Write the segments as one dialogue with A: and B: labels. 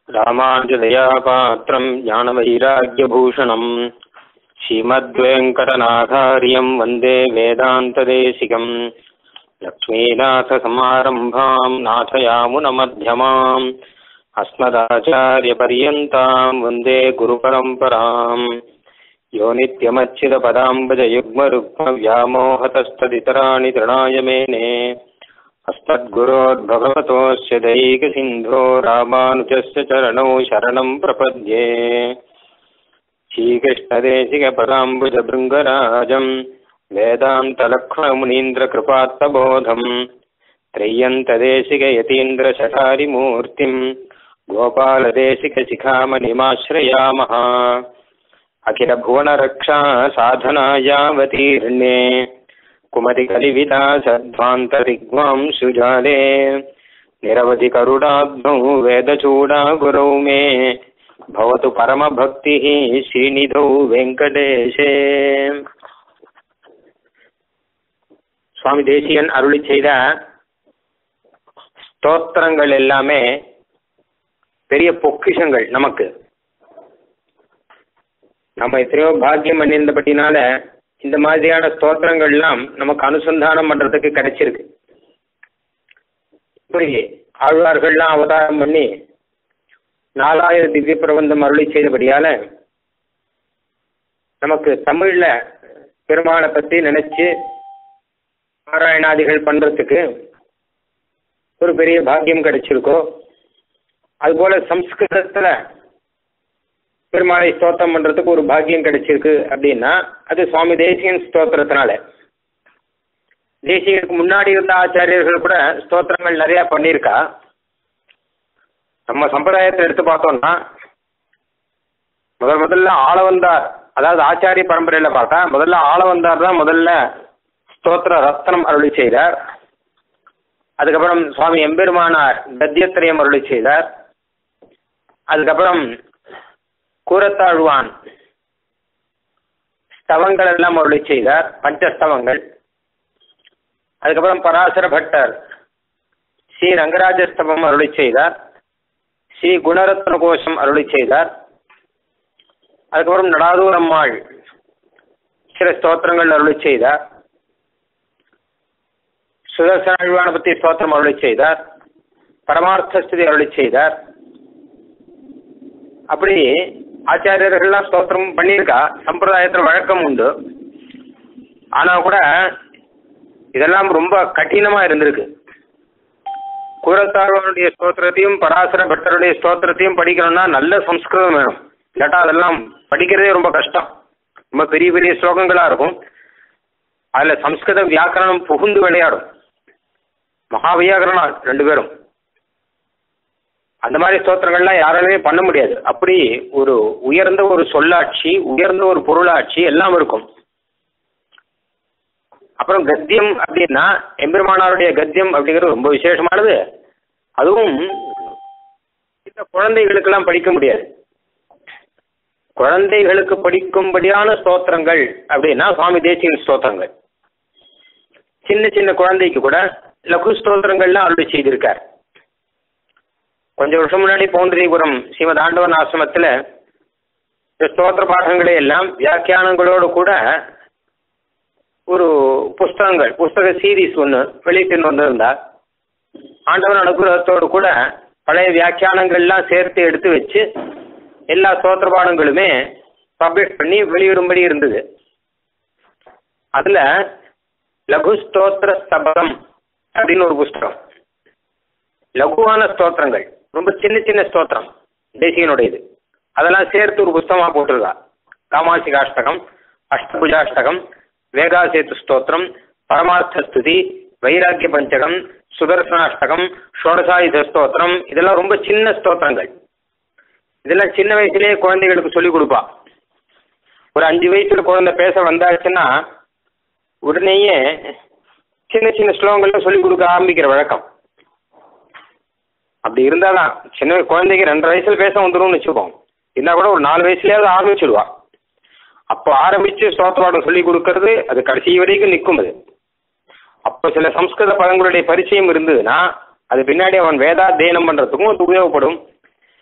A: ராமானுஜதயாபாத்திரம் ஞானவைராக்யபூஷணம் ஸ்ரீமத்வேங்கடநாதாரியம் வந்தே வேதாந்ததேசிகம் லக்ஷ்மீநாதசமாரம்பாம் நாதயாமுனமத்யமாம் அஸ்மதாச்சாரியபர்யந்தாம் வந்தே குருபரம்பராம் யோ நித்யமச்சிதபதாம்புஜயுக்மருக்மவ்யாமோஹதஸ்ததிதராணி தൃണாய மேனே अस्मद्गुरोर्भगवतोऽस्य दैकसिन्धो रामानुजस्य चरणौ शरणं प्रपद्ये श्रीकृष्णदेशिकपदाम्बुजभृङ्गराजं वेदान्तलक्ष्मणमुनीन्द्रकृपात्तबोधं त्रय्यन्तदेशिकयतीन्द्रशठारिमूर्तिं गोपालदेशिकशिखामणिमाश्रयामः अखिलभुवनरक्षा साधनायावतीर्णे कुमतिकलिविलासध्वान्तरिग्वां सुजाले निरवधिकरुणाब्धौ वेदचूडा गुरौ मे भवतु परमभक्तिः श्रीनिधौ वेङ्कटेशे. சுவாமி தேசிகன் அருளி செய்த ஸ்தோத்திரங்கள் எல்லாமே பெரிய பொக்கிஷங்கள். நமக்கு நம்ம எத்தனையோ பாக்கியம் பண்ணியிருந்தபடினால இந்த மாதிரியான ஸ்தோத்திரங்கள்லாம் நமக்கு அனுசந்தானம் பண்றதுக்கு கிடைச்சிருக்கு. இப்படி ஆழ்வார்கள்லாம் அவதாரம் பண்ணி 4000 திவ்ய பிரபந்தம் அருளி செய்தபடியால நமக்கு தமிழ்ல பெருமாளை பத்தி நினைச்சு பாராயணாதிகள் பண்றதுக்கு ஒரு பெரிய பாக்கியம் கிடைச்சிருக்கோ, அதுபோல சம்ஸ்கிருதத்துல பெருமாளை ஸ்தோத்திரம் பண்றதுக்கு ஒரு பாக்கியம் கிடைச்சிருக்கு அப்படின்னா அது சுவாமி தேசிகன் ஸ்தோத்திரத்தினால. தேசிகனுக்கு முன்னாடி இருந்த ஆச்சாரியர்கள் கூட ஸ்தோத்திரங்கள் நிறைய பண்ணியிருக்கா. நம்ம சம்பிரதாயத்தை எடுத்து பார்த்தோம்னா முதல்ல ஆளவந்தார், அதாவது ஆச்சாரிய பரம்பரையில பார்த்தா முதல்ல ஆளவந்தார் தான் முதல்ல ஸ்தோத்திர ரத்னம் அருளி செய்தார். அதுக்கப்புறம் சுவாமி எம்பெருமானார் கத்தியத்திரயம் அருளி செய்தார். அதுக்கப்புறம் கூரத்தாழ்வான் ஸ்தவங்கள் எல்லாம் அருளி செய்தார், பஞ்சஸ்தவங்கள். அதுக்கப்புறம் பராசர பட்டர் ஸ்ரீ ரங்கராஜஸ்தவம் அருளி செய்தார், ஸ்ரீ குணரத்ன கோஷம் அருளி செய்தார். அதுக்கப்புறம் நடாதூர் அம்மாள் சில ஸ்தோத்திரங்கள் அருளி செய்தார். சுதர்சனாழ்வானை பற்றி ஸ்தோத்திரம் அருளி செய்தார், பரமார்த்தஸ்துதி அருளி செய்தார். அப்படி ஆச்சாரியர்கள்லாம் ஸ்தோத்திரம் பண்ணியிருக்கா. சம்பிரதாயத்தில் வழக்கம் உண்டு. ஆனால் கூட இதெல்லாம் ரொம்ப கடினமா இருந்திருக்கு. கூரத்தாழ்வானுடைய ஸ்தோத்திரத்தையும் பராசர பட்டருடைய ஸ்தோத்திரத்தையும் படிக்கணும்னா நல்ல சம்ஸ்கிருதம் வேணும். இல்லாட்டா அதெல்லாம் படிக்கிறதே ரொம்ப கஷ்டம். ரொம்ப பெரிய பெரிய ஸ்லோகங்களா இருக்கும். அதில் சம்ஸ்கிருத வியாக்கரணம் புகுந்து விளையாடும். மகாவியாகரணம் 2 பேரும். அந்த மாதிரி ஸ்தோத்திரங்கள்லாம் யாராலுமே பண்ண முடியாது. அப்படி ஒரு உயர்ந்த ஒரு சொல்லாட்சி, உயர்ந்த ஒரு பொருளாட்சி எல்லாம் இருக்கும். அப்புறம் கத்தியம் அப்படின்னா எம்பெருமானாருடைய கத்தியம் அப்படிங்கிறது ரொம்ப விசேஷமானது. அதுவும் இந்த குழந்தைகளுக்கெல்லாம் படிக்க முடியாது. குழந்தைகளுக்கு படிக்கும்படியான ஸ்தோத்திரங்கள் அப்படின்னா சுவாமி தேசிகன் ஸ்தோத்திரங்கள். சின்ன சின்ன குழந்தைக்கு கூட லகு ஸ்தோத்திரங்கள்லாம் அருளி செய்திருக்கார். கொஞ்சம் வருஷம் முன்னாடி பவுண்டரிபுரம் ஸ்ரீமத் ஆண்டவன் ஆசிரமத்தில் இந்த ஸ்தோத்திர பாடங்களை எல்லாம் வியாக்கியானங்களோடு கூட ஒரு புஸ்தக சீரீஸ் ஒன்று வெளியிட்டு வந்திருந்தார். ஆண்டவன் அனுகிரகத்தோடு கூட பழைய வியாக்கியானங்கள்லாம் சேர்த்து எடுத்து வச்சு எல்லா ஸ்தோத்திர பாடங்களுமே பப்ளிஷ் பண்ணி வெளியிடும்படி இருந்தது. அதில் லகு ஸ்தோத்திர ஸ்தபகம் அப்படின்னு ஒரு புஸ்தகம். லகுவான ஸ்தோத்திரங்கள், ரொம்ப சின்ன சின்ன ஸ்தோத்திரம் தேசிகனுடையது, அதெல்லாம் சேர்த்து ஒரு புஸ்தகமாக போட்டிருக்கா. காமாசிகாஷ்டகம், அஷ்டபுஜாஷ்டகம், வேகாசேத்து ஸ்தோத்திரம், பரமார்த்த ஸ்துதி, வைராக்கிய பஞ்சகம், சுதர்சனாஷ்டகம், ஷோடசாயுத ஸ்தோத்திரம், இதெல்லாம் ரொம்ப சின்ன ஸ்தோத்திரங்கள். இதெல்லாம் சின்ன வயசுலேயே குழந்தைகளுக்கு சொல்லிக் கொடுப்பா. ஒரு 5 வயசுல குழந்தை பேச வந்தாச்சுன்னா உடனேயே சின்ன சின்ன ஸ்லோகங்கள்லாம் சொல்லிக் கொடுக்க ஆரம்பிக்கிற வழக்கம். அப்படி இருந்தாதான் சின்ன குழந்தைக்கு 2.5 வயசுல பேச வந்துடும்னு வச்சுக்கோம். இருந்தால் கூட ஒரு 4 வயசுலயாவது ஆரம்பிச்சிடுவா. அப்போ ஆரம்பித்து ஸ்தோத்திரம் சொல்லி கொடுக்கறது அது கடைசி வரைக்கும் நிற்கும். அது அப்போ சில சம்ஸ்கிருத பதங்களுடைய பரிச்சயம் இருந்ததுன்னா அது பின்னாடி அவன் வேதாத்தியனம் பண்ணுறதுக்கும் அது உபயோகப்படும்.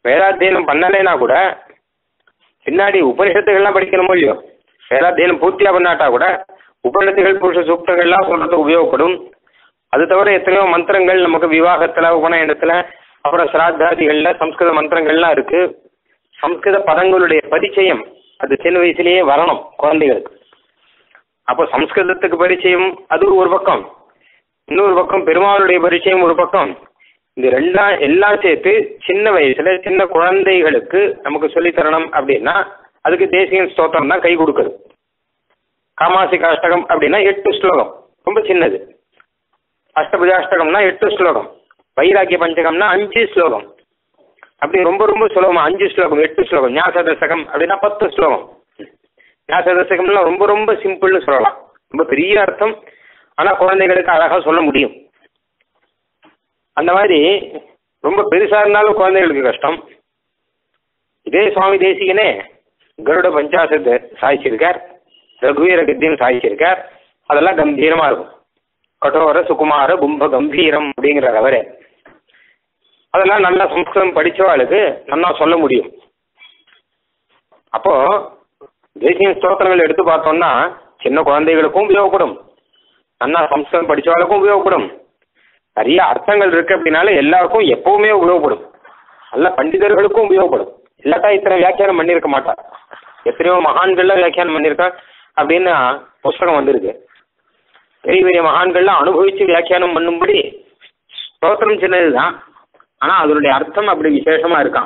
A: வேதாத்தியனம் பண்ணலைன்னா கூட பின்னாடி உபனிஷத்துகள்லாம் படிக்கணுமோ இல்லையோ, வேதாத்தியனம் பூர்த்தியாக பண்ணாட்டா கூட உபனிஷத்துகள் புருஷ சூக்தங்கள்லாம் சொல்றது உபயோகப்படும். அது தவிர எத்தனையோ மந்திரங்கள் நமக்கு விவாகத்தில் உபநயனத்தில் அப்புறம் சிராத்தாதிகளில் சம்ஸ்கிருத மந்திரங்கள்லாம் இருக்குது. சம்ஸ்கிருத பதங்களுடைய பரிச்சயம் அது சின்ன வயசுலேயே வரணும் குழந்தைகளுக்கு. அப்போ சம்ஸ்கிருதத்துக்கு பரிச்சயம் அது ஒரு பக்கம், இன்னொரு பக்கம் பெருமாளுடைய பரிச்சயம் ஒரு பக்கம். இந்த எல்லாம் சேர்த்து சின்ன வயசுல சின்ன குழந்தைகளுக்கு நமக்கு சொல்லித்தரணும் அப்படின்னா அதுக்கு தேசிய ஸ்தோத்திரம் தான் கை கொடுக்குது. காமாசிக அஷ்டகம் அப்படின்னா 8 ஸ்லோகம், ரொம்ப சின்னது. அஷ்டபுஜாஷ்டகம்னா 8 ஸ்லோகம், வைராக்கிய பஞ்சகம்னா 5 ஸ்லோகம். அப்படி ரொம்ப ரொம்ப சுலபமா 5 ஸ்லோகம் 8 ஸ்லோகம். ஞாசதசகம் அப்படின்னா 10 ஸ்லோகம். ஞாசதசகம்லாம் ரொம்ப ரொம்ப சிம்பிள்னு சொல்லலாம், ரொம்ப பெரிய அர்த்தம். ஆனால் குழந்தைகளுக்கு அழகாக சொல்ல முடியும். அந்த மாதிரி ரொம்ப பெருசாக இருந்தாலும் குழந்தைகளுக்கு கஷ்டம். இதே சுவாமி தேசிகனே கருட பஞ்சாசத்தை சாய்ச்சிருக்கார், ரகுவீர கத்தியம் சாய்ச்சிருக்கார். அதெல்லாம் கம்பீரமாக இருக்கும். கட்டோர சுகுமார கும்ப கம்பீரம் அப்படிங்கிறார் அவரே. அதெல்லாம் நல்லா சம்ஸ்கிருதம் படித்தவாளுக்கு நல்லா சொல்ல முடியும். அப்போ தேசிய ஸ்தோத்திரங்கள் எடுத்து பார்த்தோம்னா சின்ன குழந்தைகளுக்கும் உபயோகப்படும், நல்லா சம்ஸ்கிருதம் படித்தவாளுக்கும் உபயோகப்படும். நிறைய அர்த்தங்கள் இருக்கு அப்படின்னால எல்லாருக்கும் எப்பவுமே உபயோகப்படும். நல்ல பண்டிதர்களுக்கும் உபயோகப்படும். இல்லாட்டா இத்தனை வியாக்கியானம் பண்ணியிருக்க மாட்டார். எத்தனையோ மகான்கள்லாம் வியாக்கியானம் பண்ணியிருக்கா அப்படின்னு புஸ்தகம் வந்திருக்கு. பெரிய பெரிய மகான்கள்லாம் அனுபவித்து வியாக்கியானம் பண்ணும்படி ஸ்தோத்திரம் சின்னது தான், ஆனால் அதனுடைய அர்த்தம் அப்படி விசேஷமாக இருக்கான்.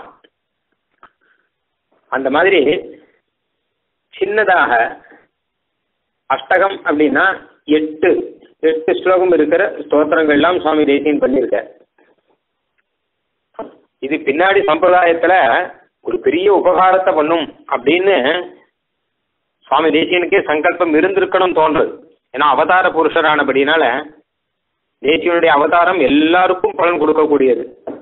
A: அந்த மாதிரி சின்னதாக அஷ்டகம் அப்படின்னா 8 ஸ்லோகம் இருக்கிற ஸ்தோத்திரங்கள்லாம் சுவாமி தேசியன் பண்ணியிருக்க. இது பின்னாடி சம்பிரதாயத்தில் ஒரு பெரிய உபகாரத்தை பண்ணும் அப்படின்னு சுவாமி தேசியனுக்கே சங்கல்பம் இருந்திருக்கணும் தோன்றுது. ஏன்னா அவதார புருஷரானபடினால தேசியனுடைய அவதாரம் எல்லாருக்கும் பலன் கொடுக்கக்கூடியது.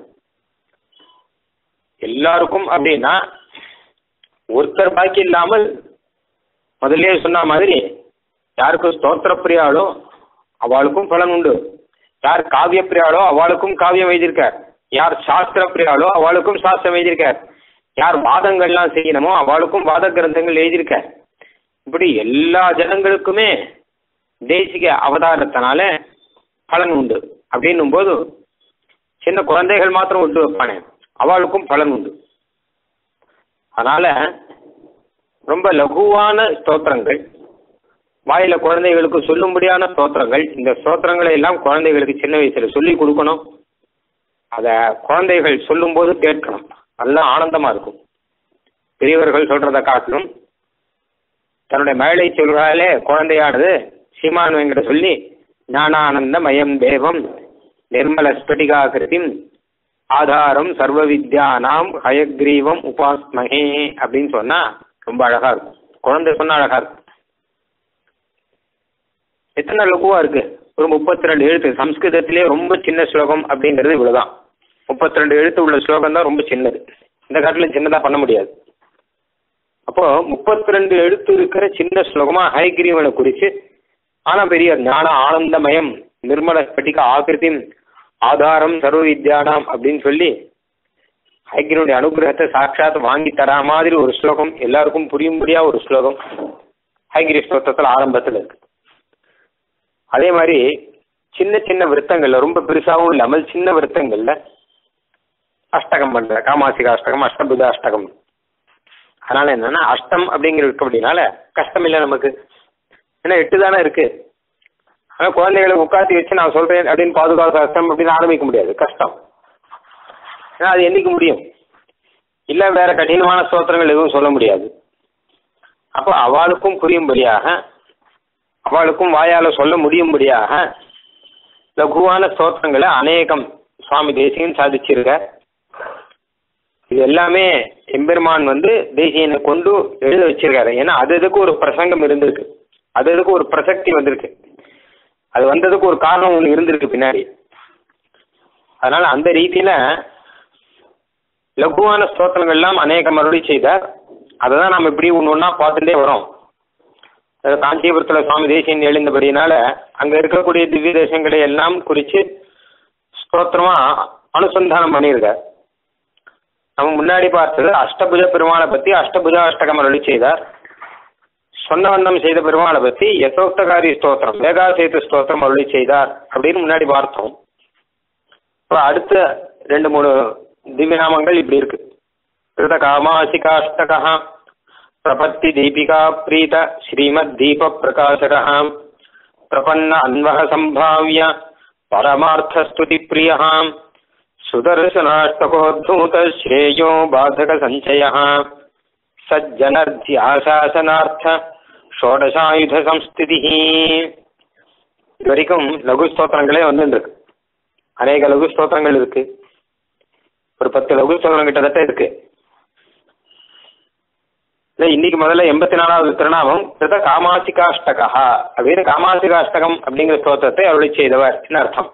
A: எல்லாருக்கும் அப்படின்னா ஒருத்தர் பாக்கி இல்லாமல் முதலே சொன்ன மாதிரி யாருக்கு ஸ்தோத்திர பிரியாளோ அவளுக்கும் பலன் உண்டு, யார் காவிய பிரியாளோ அவளுக்கும் காவியம் எழுதியிருக்கார், யார் சாஸ்திர பிரியாளோ அவளுக்கும் சாஸ்திரம் எழுதியிருக்கார், யார் வாதங்கள்லாம் செய்யணுமோ அவளுக்கும் வாத கிரந்தங்கள் எழுதியிருக்கார். இப்படி எல்லா ஜனங்களுக்குமே தேசிக அவதாரத்தினால பலன் உண்டு. அப்படின்னும் போது சின்ன குழந்தைகள் மாத்திரம் விட்டு வைப்பானே அவளுக்கும் பலன் உண்டு. அதனால ரொம்ப லகுவான ஸ்தோத்திரங்கள், வாயில குழந்தைகளுக்கு சொல்லும்படியான ஸ்தோத்திரங்கள். இந்த ஸ்தோத்திரங்களை எல்லாம் குழந்தைகளுக்கு சின்ன வயசுல சொல்லி கொடுக்கணும். அதை குழந்தைகள் சொல்லும்போது கேட்கணும், நல்லா ஆனந்தமா இருக்கும். பெரியவர்கள் சொல்றதை காட்டிலும் தன்னுடைய மழை சொல்றாலே குழந்தையானது சீமான் வெங்கட சொல்லி ஞானானந்த மயம் தேவம் நிர்மல ஸ்படிகாகிருதிம் ஆதாரம் சர்வ வித்யானாம் ஹயக்ரீவம் உபாஸ்மஹே அப்படின்னு சொன்னா ரொம்ப அழகா இருக்கும். குழந்தை சொன்னா அழகா இருக்கும். எத்தனை லகுவா இருக்கு, ஒரு 32 எழுத்து. சம்ஸ்கிருதத்திலே ரொம்ப சின்ன ஸ்லோகம் அப்படிங்கிறது இவ்வளவுதான். 32 எழுத்து உள்ள ஸ்லோகம் தான் ரொம்ப சின்னது. இந்த காட்டிலும் சின்னதா பண்ண முடியாது. அப்போ 32 எழுத்து இருக்கிற சின்ன ஸ்லோகமா ஹயக்ரீவனை குறிச்சு, ஆனா பெரிய ஞான ஆனந்தமயம் நிர்மல ஸ்பட்டிக ஆகிருதிம் ஆதாரம் சர்வ வித்யானாம் அப்படின்னு சொல்லி ஹயக்ரீவனுடைய அனுகிரகத்தை சாட்சாத் வாங்கி தரா மாதிரி ஒரு ஸ்லோகம், எல்லாருக்கும் புரியும்படியா ஒரு ஸ்லோகம் ஹயக்ரீவ ஸ்தோத்திரத்தில் ஆரம்பத்தில் இருக்கு. அதே மாதிரி சின்ன சின்ன விருத்தங்கள்ல, ரொம்ப பெருசாகவும் இல்லாமல் சின்ன விருத்தங்கள்ல அஷ்டகம் பண்ற, காமாசிக அஷ்டகம், அஷ்டபுத அஷ்டகம். அதனால என்னன்னா அஷ்டம் அப்படிங்கிற இருக்கு அப்படின்னால கஷ்டம் இல்லை நமக்கு. ஏன்னா 8 தானே இருக்கு. ஆனால் குழந்தைகளை உட்காந்து வச்சு நான் சொல்றேன் அப்படின்னு பாதுகாப்பு அஷ்டம் அப்படின்னு ஆரம்பிக்க முடியாது, கஷ்டம். ஏன்னா அது என்னைக்கு முடியும், இல்லை வேற கடினமான ஸ்தோத்திரங்கள் எதுவும் சொல்ல முடியாது. அப்போ அவளுக்கும் புரியும்படியாக, அவளுக்கும் வாயால சொல்ல முடியும்படியாக லகுவான ஸ்தோத்திரங்களை அநேகம் சுவாமி தேசிகன் சாதிச்சிருக்க. இது எல்லாமே எம்பெருமான் தேசியனை கொண்டு எழுத வச்சிருக்காரு. ஏன்னா அது அதுக்கு ஒரு பிரசங்கம் இருந்திருக்கு, அது அதுக்கு ஒரு பிரசக்தி வந்திருக்கு, அது வந்ததுக்கு ஒரு காரணம் ஒன்று இருந்திருக்கு பின்னாடி. அதனால அந்த ரீதியில லகுவான ஸ்தோத்திரங்கள் எல்லாம் அநேக மறுபடி செய்தார். அதை தான் நம்ம இப்படி ஒன்று ஒன்றா பார்த்துட்டே வரோம். காஞ்சிபுரத்தில் சுவாமி தேசியன் எழுந்தபடினால அங்கே இருக்கக்கூடிய திவ்ய தேசங்களை எல்லாம் குறித்து ஸ்தோத்திரமா அனுசந்தானம் பண்ணியிருக்கார். நம்ம முன்னாடி பார்த்தது அஷ்டபுஜ பெருமாளை பற்றி அஷ்டபுஜ அஷ்டகம் அருளி செய்தார். சொன்ன வண்ணம் செய்த பெருமாளை பற்றி யசோக்தகாரி ஸ்தோத்திரம் வேகாசேத்து ஸ்தோத்திரம் அருளி செய்தார் அப்படின்னு முன்னாடி பார்த்தோம். இப்போ அடுத்த 2-3 திவ்ய நாமங்கள் இப்படி இருக்கு. கிருத காமாசிகாஷ்டகா பிரபத்தி தீபிகா பிரீத ஸ்ரீமத் தீப பிரகாசக பிரபன்ன அன்வக சம்பாவிய பரமார்த்த ஸ்துதி பிரியா சுதர்சனாஷ்டகோத்தூத ஸ்ரேயோ பாதக சஞ்சய சஜ்ஜனர்த்தியாசாசனார்த்த ஷோடசாயுத சம்ஸ்திதி. இது வரைக்கும் லகு ஸ்தோத்திரங்களே வந்துருக்கு. அநேக லகு ஸ்தோத்திரங்கள் இருக்கு. ஒரு 10 லகு ஸ்தோத்திரம் கிட்டத்தட்ட இருக்கு. இன்னைக்கு முதல்ல 84வது திருநாமம் கிருத காமாசிகாஷ்டகா அப்படின்னு காமாசிகாஷ்டகம் அப்படிங்கிற ஸ்தோத்திரத்தை அருளி செய்தவர் என்ன அர்த்தம்.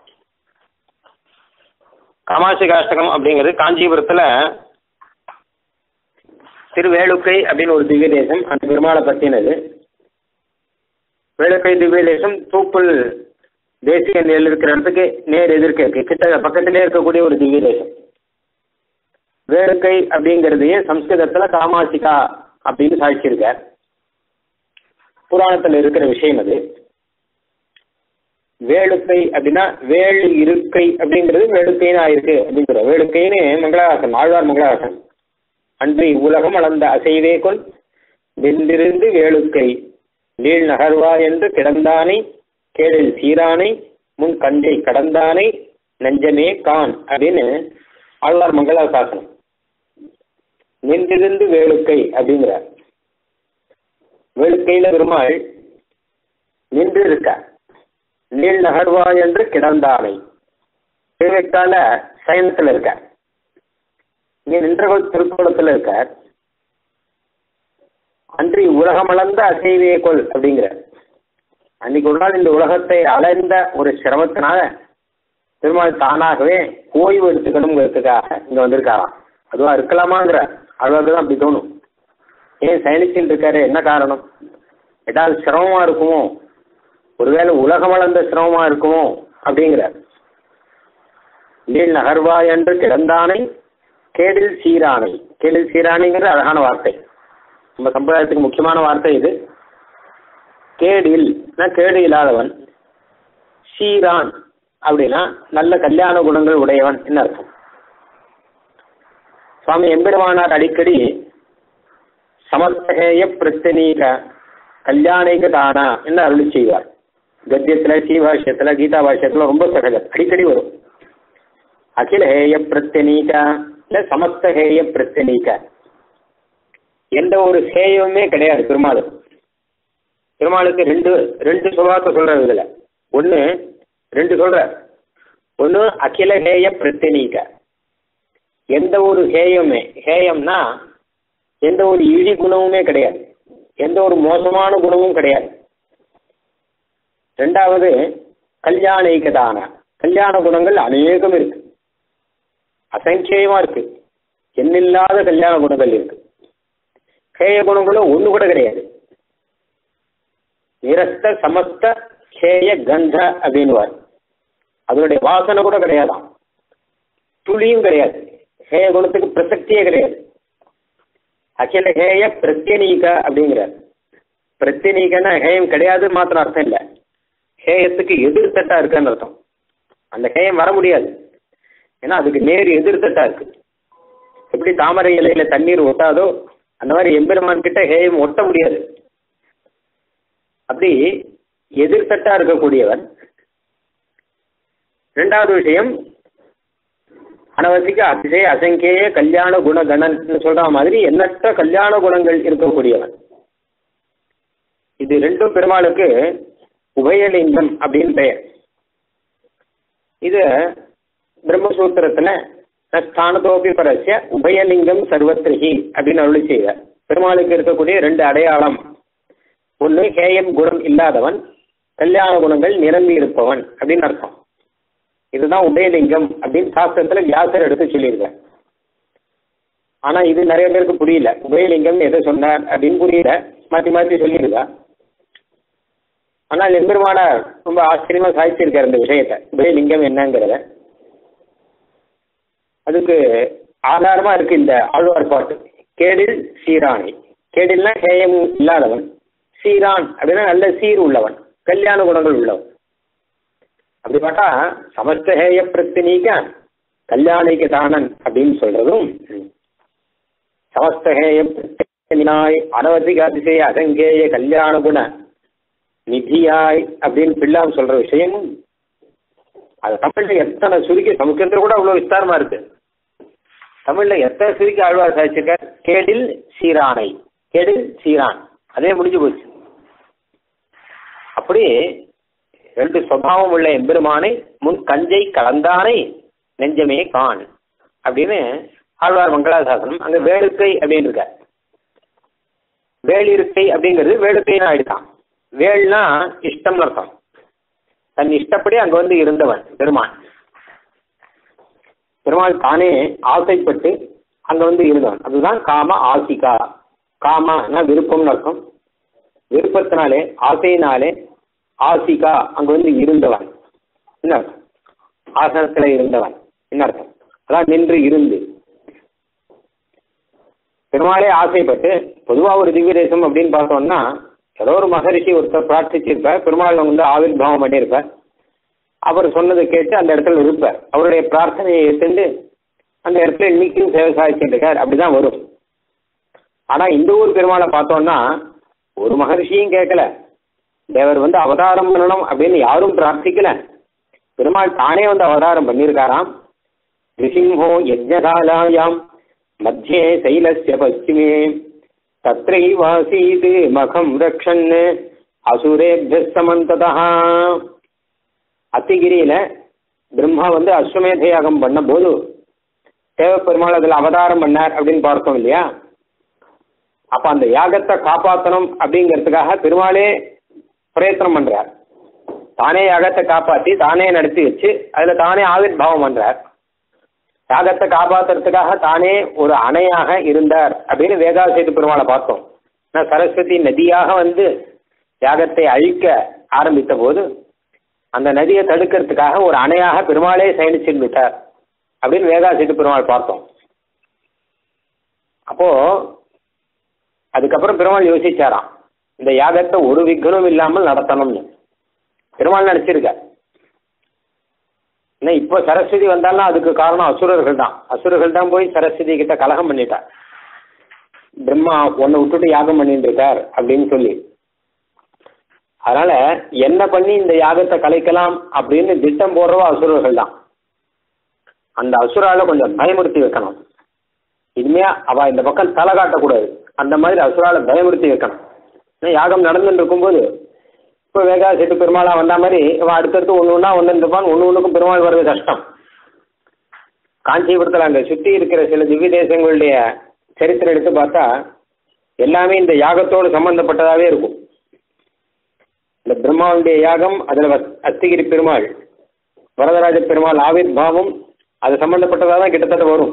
A: காமாசிகாஷ்டகம் அப்படிங்கிறது காஞ்சிபுரத்துல திருவேளுக்கை அப்படின்னு ஒரு திவ்ய தேசம், அந்த பெருமாளை பற்றினது. வேளுக்கை திவ்ய தேசம் தூப்புல் தேசிய நெல் இருக்கிற இடத்துக்கு நேர் எதிர்க்க இருக்கு, கிட்ட பக்கத்திலே இருக்கக்கூடிய ஒரு திவ்ய தேசம். வேளுக்கை அப்படிங்கிறதையே சம்ஸ்கிருதத்துல காமாசிகா அப்படின்னு சாதிச்சிருக்கார். புராணத்தில் இருக்கிற விஷயம் அது. வேளுக்கை அப்படின்னா வேள் இருக்கை அப்படிங்கிறது வேளுக்கைன்னு ஆயிருக்கு அப்படிங்கிற வேளுக்கைன்னு மங்களாசன் ஆழ்வார் மங்களாசன் அன்று உலகம் அளந்த அசைவே கொள் வெந்திருந்து வேளுக்கை நீள் நகர்வா என்று கிடந்தானை கேளில் சீரானை முன் கண்டை கடந்தானை நெஞ்சமே கான் அப்படின்னு ஆழ்வார் மங்களாசாசனம். நின்றிருந்து வேளுக்கை அப்படிங்கிறார். வேளுக்கையில பெருமாள் நின்று இருக்கார். நீள் நகர்வா என்று கிடந்தானை திருவேற்கால சயனத்தில் இருக்கார். இங்கே நின்றகோள் திருக்கோலத்தில் இருக்கார். அன்றி உலகமளந்த அசைவே கொள் அப்படிங்கிறார். அன்னைக்கு ஒரு நாள் இந்த உலகத்தை அலைந்த ஒரு சிரமத்தினால பெருமாள் தானாகவே ஓய்வு எடுத்துக்கணுங்கிறதுக்காக இங்க வந்திருக்காராம். அதுவா இருக்கலாமாங்கிறார். அவ்வளவுக்கு தான் அப்படி தோணும். ஏன் சயனிச்சுட்டு இருக்காரு, என்ன காரணம்? ஏதாவது சிரமமா இருக்குமோ, ஒருவேளை உலகம் வளர்ந்த சிரமமா இருக்குமோ அப்படிங்கிறார். நீள் நகர்வா என்று கிடந்தானை கேடில் சீரானை. கேடில் சீரானைங்கிறது அழகான வார்த்தை, நம்ம சம்பிரதாயத்துக்கு முக்கியமான வார்த்தை இது. கேடில் கேடு இல்லாதவன், சீரான் அப்படின்னா நல்ல கல்யாண குணங்கள் உடையவன் என்ன அர்த்தம். சுவாமி எம்பெருமானார் அடிக்கடி சமஸ்தகேய பிரத்தனீக கல்யாணிக தானா என்று அருளி செய்வார். கத்தியத்துல ஸ்ரீபாஷ்யத்துல கீதா பாஷ்யத்துல ரொம்ப சகஜம், அடிக்கடி வரும். அகிலஹேய பிரத்தனீக இல்ல சமஸ்தகேய பிரத்தனீக. எந்த ஒரு ஹேயமுமே கிடையாது பெருமாளுக்கு. பெருமாளுக்கு ரெண்டு சுபாவத்தை சொல்றாரு இதுல. ஒன்று 2 சொல்றார். ஒன்று அகிலஹேய பிரத்தனீக, எந்த ஒரு ஹேயமே, ஹேயம்னா எந்த ஒரு இழி குணமுமே கிடையாது, எந்த ஒரு மோசமான குணமும் கிடையாது. 2வது கல்யாணிகதான, கல்யாண குணங்கள் அநேகம் இருக்கு, அசங்கேயமா இருக்கு, எண்ணில்லாத கல்யாண குணங்கள் இருக்கு. ஹேய குணங்களும் ஒண்ணு கூட கிடையாது. நிரஸ்த சமஸ்த ஹேய கந்த அப்படின்னுவார். அதனுடைய வாசனை கூட கிடையாதாம், துளியும் கிடையாது. ஹேய குணத்துக்கு பிரசக்தியே கிடையாது. அகில ஹேய பிரத்யனீக அப்படிங்கிறார். பிரத்யனீகன்னா ஹேயம் கிடையாது மாத்திரம் அர்த்தம் இல்லை, ஹேயத்துக்கு எதிர்த்தட்டா இருக்குன்னு அர்த்தம். அந்த ஹேயம் வர முடியாது, ஏன்னா அதுக்கு நேர் எதிர்த்தட்டா இருக்கு. எப்படி தாமரை இலையில தண்ணீர் ஒட்டாதோ அந்த மாதிரி எம்பெருமான் கிட்ட ஹேயம் ஒட்ட முடியாது. அப்படி எதிர்த்தட்டா இருக்கக்கூடியவன். 2வது விஷயம் அனவசிக்க அதிசய அசங்கேய கல்யாண குணகணன் சொல்ற மாதிரி எண்ணற்ற கல்யாண குணங்கள் இருக்கக்கூடியவன். இது 2ம் பெருமாளுக்கு உபயலிங்கம் அப்படின்னு பெயர். இது பிரம்மசூத்திரத்துல ஸ்தானதோபி பரஸ்ய உபயலிங்கம் சர்வத்ரிஹி அப்படின்னு அருளி செய்வார். பெருமாளுக்கு இருக்கக்கூடிய 2 அடையாளம். ஒன்று ஹேயம் குணம் இல்லாதவன், கல்யாண குணங்கள் நிரம்பி இருப்பவன் அப்படின்னு அர்த்தம். இதுதான் உபயலிங்கம் அப்படின்னு சாஸ்திரத்துல வியாசர் எடுத்து சொல்லியிருக்கார். ஆனா இது நிறைய பேருக்கு புரியல, உபயலிங்கம் எதை சொன்னார் அப்படின்னு புரியல, மாற்றி மாற்றி சொல்லியிருக்கா. ஆனால் எம்பெருமானார் ரொம்ப ஆச்சரியமா சாதிச்சிருக்கார் இந்த விஷயத்த, உபயலிங்கம் என்னங்கிறத. அதுக்கு ஆதாரமா இருக்கு இந்த ஆழ்வார் பாட்டு. கேடில் சீரானை, கேடில்னா ஹேயம் இல்லாதவன், சீரான் அப்படின்னா நல்ல சீர் உள்ளவன், கல்யாண குணங்கள் உள்ளவன். அப்படி பார்த்தா சமஸ்தஹேய பிரத்தினீக கல்யாணிக்கு தானன் அப்படின்னு சொல்றதும், சமஸ்தஹேய பிரத்தினாய் அனவதிக அதிசய அசங்கேய கல்யாண குண நிதியாய் அப்படின்னு பிள்ளாம் சொல்ற விஷயமும், அது தமிழ்ல எத்தனை சுருக்கி, சமுத்திரத்தில் கூட அவ்வளவு விஸ்தாரமா இருக்கு. தமிழ்ல எத்தனை சுருக்கி ஆழ்வார் சாதிச்சிருக்கார். கேடில் சீரானை, கேடில் சீரான், அதே முடிஞ்சு போச்சு. அப்படி ரெண்டு சுபாவம் உள்ள எம்பெருமானை முன் கஞ்சை கலந்தானை நெஞ்சமே கான் அப்படின்னு ஆழ்வார் மங்களாசாசனம். அங்க வேடுக்கை அப்படின்னு இருக்க, வேலிருக்கை அப்படிங்கிறது வேடுக்கைன்னு ஆயிடுதான். வேள்னா இஷ்டம் அர்த்தம். தன் இஷ்டப்படி அங்க வந்து இருந்தவன் பெருமான். பெருமாள் தானே ஆசைப்பட்டு அங்க வந்து இருந்தவன். அதுதான் காம ஆசிகா. காமனா விருப்பம்னு அர்த்தம். விருப்பத்தினாலே ஆசையினாலே ஆசிகா அங்க வந்து இருந்தவன் என்ன அர்த்தம்? ஆசனத்துல இருந்தவன் என்ன அர்த்தம்? அதான் நின்று இருந்து. பெருமாளே ஆசைப்பட்டு, பொதுவா ஒரு திவ்ய தேசம் அப்படின்னு பார்த்தோம்னா ஏதோ ஒரு மகரிஷி ஒருத்தர் பிரார்த்திச்சிருப்பார், பெருமாள் வந்து ஆவிர்வாவம் பண்ணியிருப்பார், அவர் சொன்னதை கேட்டு அந்த இடத்துல இருப்பார், அவருடைய பிரார்த்தனையை ஏற்று அந்த இடத்துல இன்னைக்கும் சேவை சாதிச்சுருக்கார், அப்படிதான் வரும். ஆனா இந்த ஊர் பெருமாளை பார்த்தோம்னா ஒரு மகரிஷியும் கேட்கல, தேவர் வந்து அவதாரம் பண்ணணும் அப்படின்னு யாரும் பிரார்த்திக்கல, பெருமாள் தானே வந்து அவதாரம் பண்ணியிருக்காராம். ரிசிம்ஹோ யஜ்ஞசாலாயாம் மத்தியே சைலஸ்ய பশ্চিமே தத்ரைவாசீத் மகம் ரக்ஷன் அசுரேபிய சமந்ததா. அத்திகிரியில பிரம்மா வந்து அஸ்வமேத யாகம் பண்ண போது தேவப்பெருமாள் அதில் அவதாரம் பண்ணார் அப்படின்னு பார்த்தோம் இல்லையா? அப்ப அந்த யாகத்தை காப்பாற்றணும் அப்படிங்கிறதுக்காக பெருமாளே பிரயத்தனம் பண்றார். தானே யாகத்தை காப்பாற்றி தானே நடத்தி வச்சு அதுல தானே ஆவிர்வாவம் பண்றார். யாகத்தை காப்பாற்றுறதுக்காக தானே ஒரு அணையாக இருந்தார் அப்படின்னு வேதாசேத்து பெருமாளை பார்த்தோம். சரஸ்வதி நதியாக வந்து யாகத்தை அழிக்க ஆரம்பித்த போது அந்த நதியை தடுக்கிறதுக்காக ஒரு அணையாக பெருமாளே செயலிச்சிருந்துட்டார் அப்படின்னு வேதாசேத்து பெருமாள் பார்த்தோம். அப்போ அதுக்கப்புறம் பெருமாள் யோசிச்சாராம், இந்த யாகத்தை ஒரு விக்னம் இல்லாமல் நடத்தணும்னு பெருமாள் நினைச்சிருக்கார். ஏன்னா இப்போ சரஸ்வதி வந்தாலும் அதுக்கு காரணம் அசுரர்கள் தான். அசுரர்கள் தான் போய் சரஸ்வதி கிட்ட கலகம் பண்ணிட்டார், பிரம்மா ஒன்னை விட்டுட்டு யாகம் பண்ணிட்டு இருக்கார் அப்படின்னு சொல்லி. அதனால என்ன பண்ணி இந்த யாகத்தை கலைக்கலாம் அப்படின்னு திட்டம் போடுறவோ அசுரர்கள் தான். அந்த அசுரால கொஞ்சம் பயமுறுத்தி வைக்கணும், இனிமே அவ இந்த பக்கம் தலை காட்டக்கூடாது, அந்த மாதிரி அசுரால பயமுறுத்தி வைக்கணும். யாகம் நடந்துட்டு இருக்கும்போது இப்போ வேகாசெட்டு பெருமாளா வந்த மாதிரி அவன் அடுத்தடுத்து ஒன்று ஒன்றா வந்துருப்பான். ஒன்று ஒன்றுக்கும் பெருமாள் வர்றது கஷ்டம். காஞ்சிபுரத்தில் அங்கே சுற்றி இருக்கிற சில திவ்ய தேசங்களுடைய சரித்திரம் எடுத்து பார்த்தா எல்லாமே இந்த யாகத்தோடு சம்பந்தப்பட்டதாகவே இருக்கும். இந்த பிரம்மாவுடைய யாகம், அதில் அத்திகிரி பெருமாள், வரதராஜ பெருமாள் ஆவிர்வாவம், அது சம்பந்தப்பட்டதாக தான் கிட்டத்தட்ட வரும்.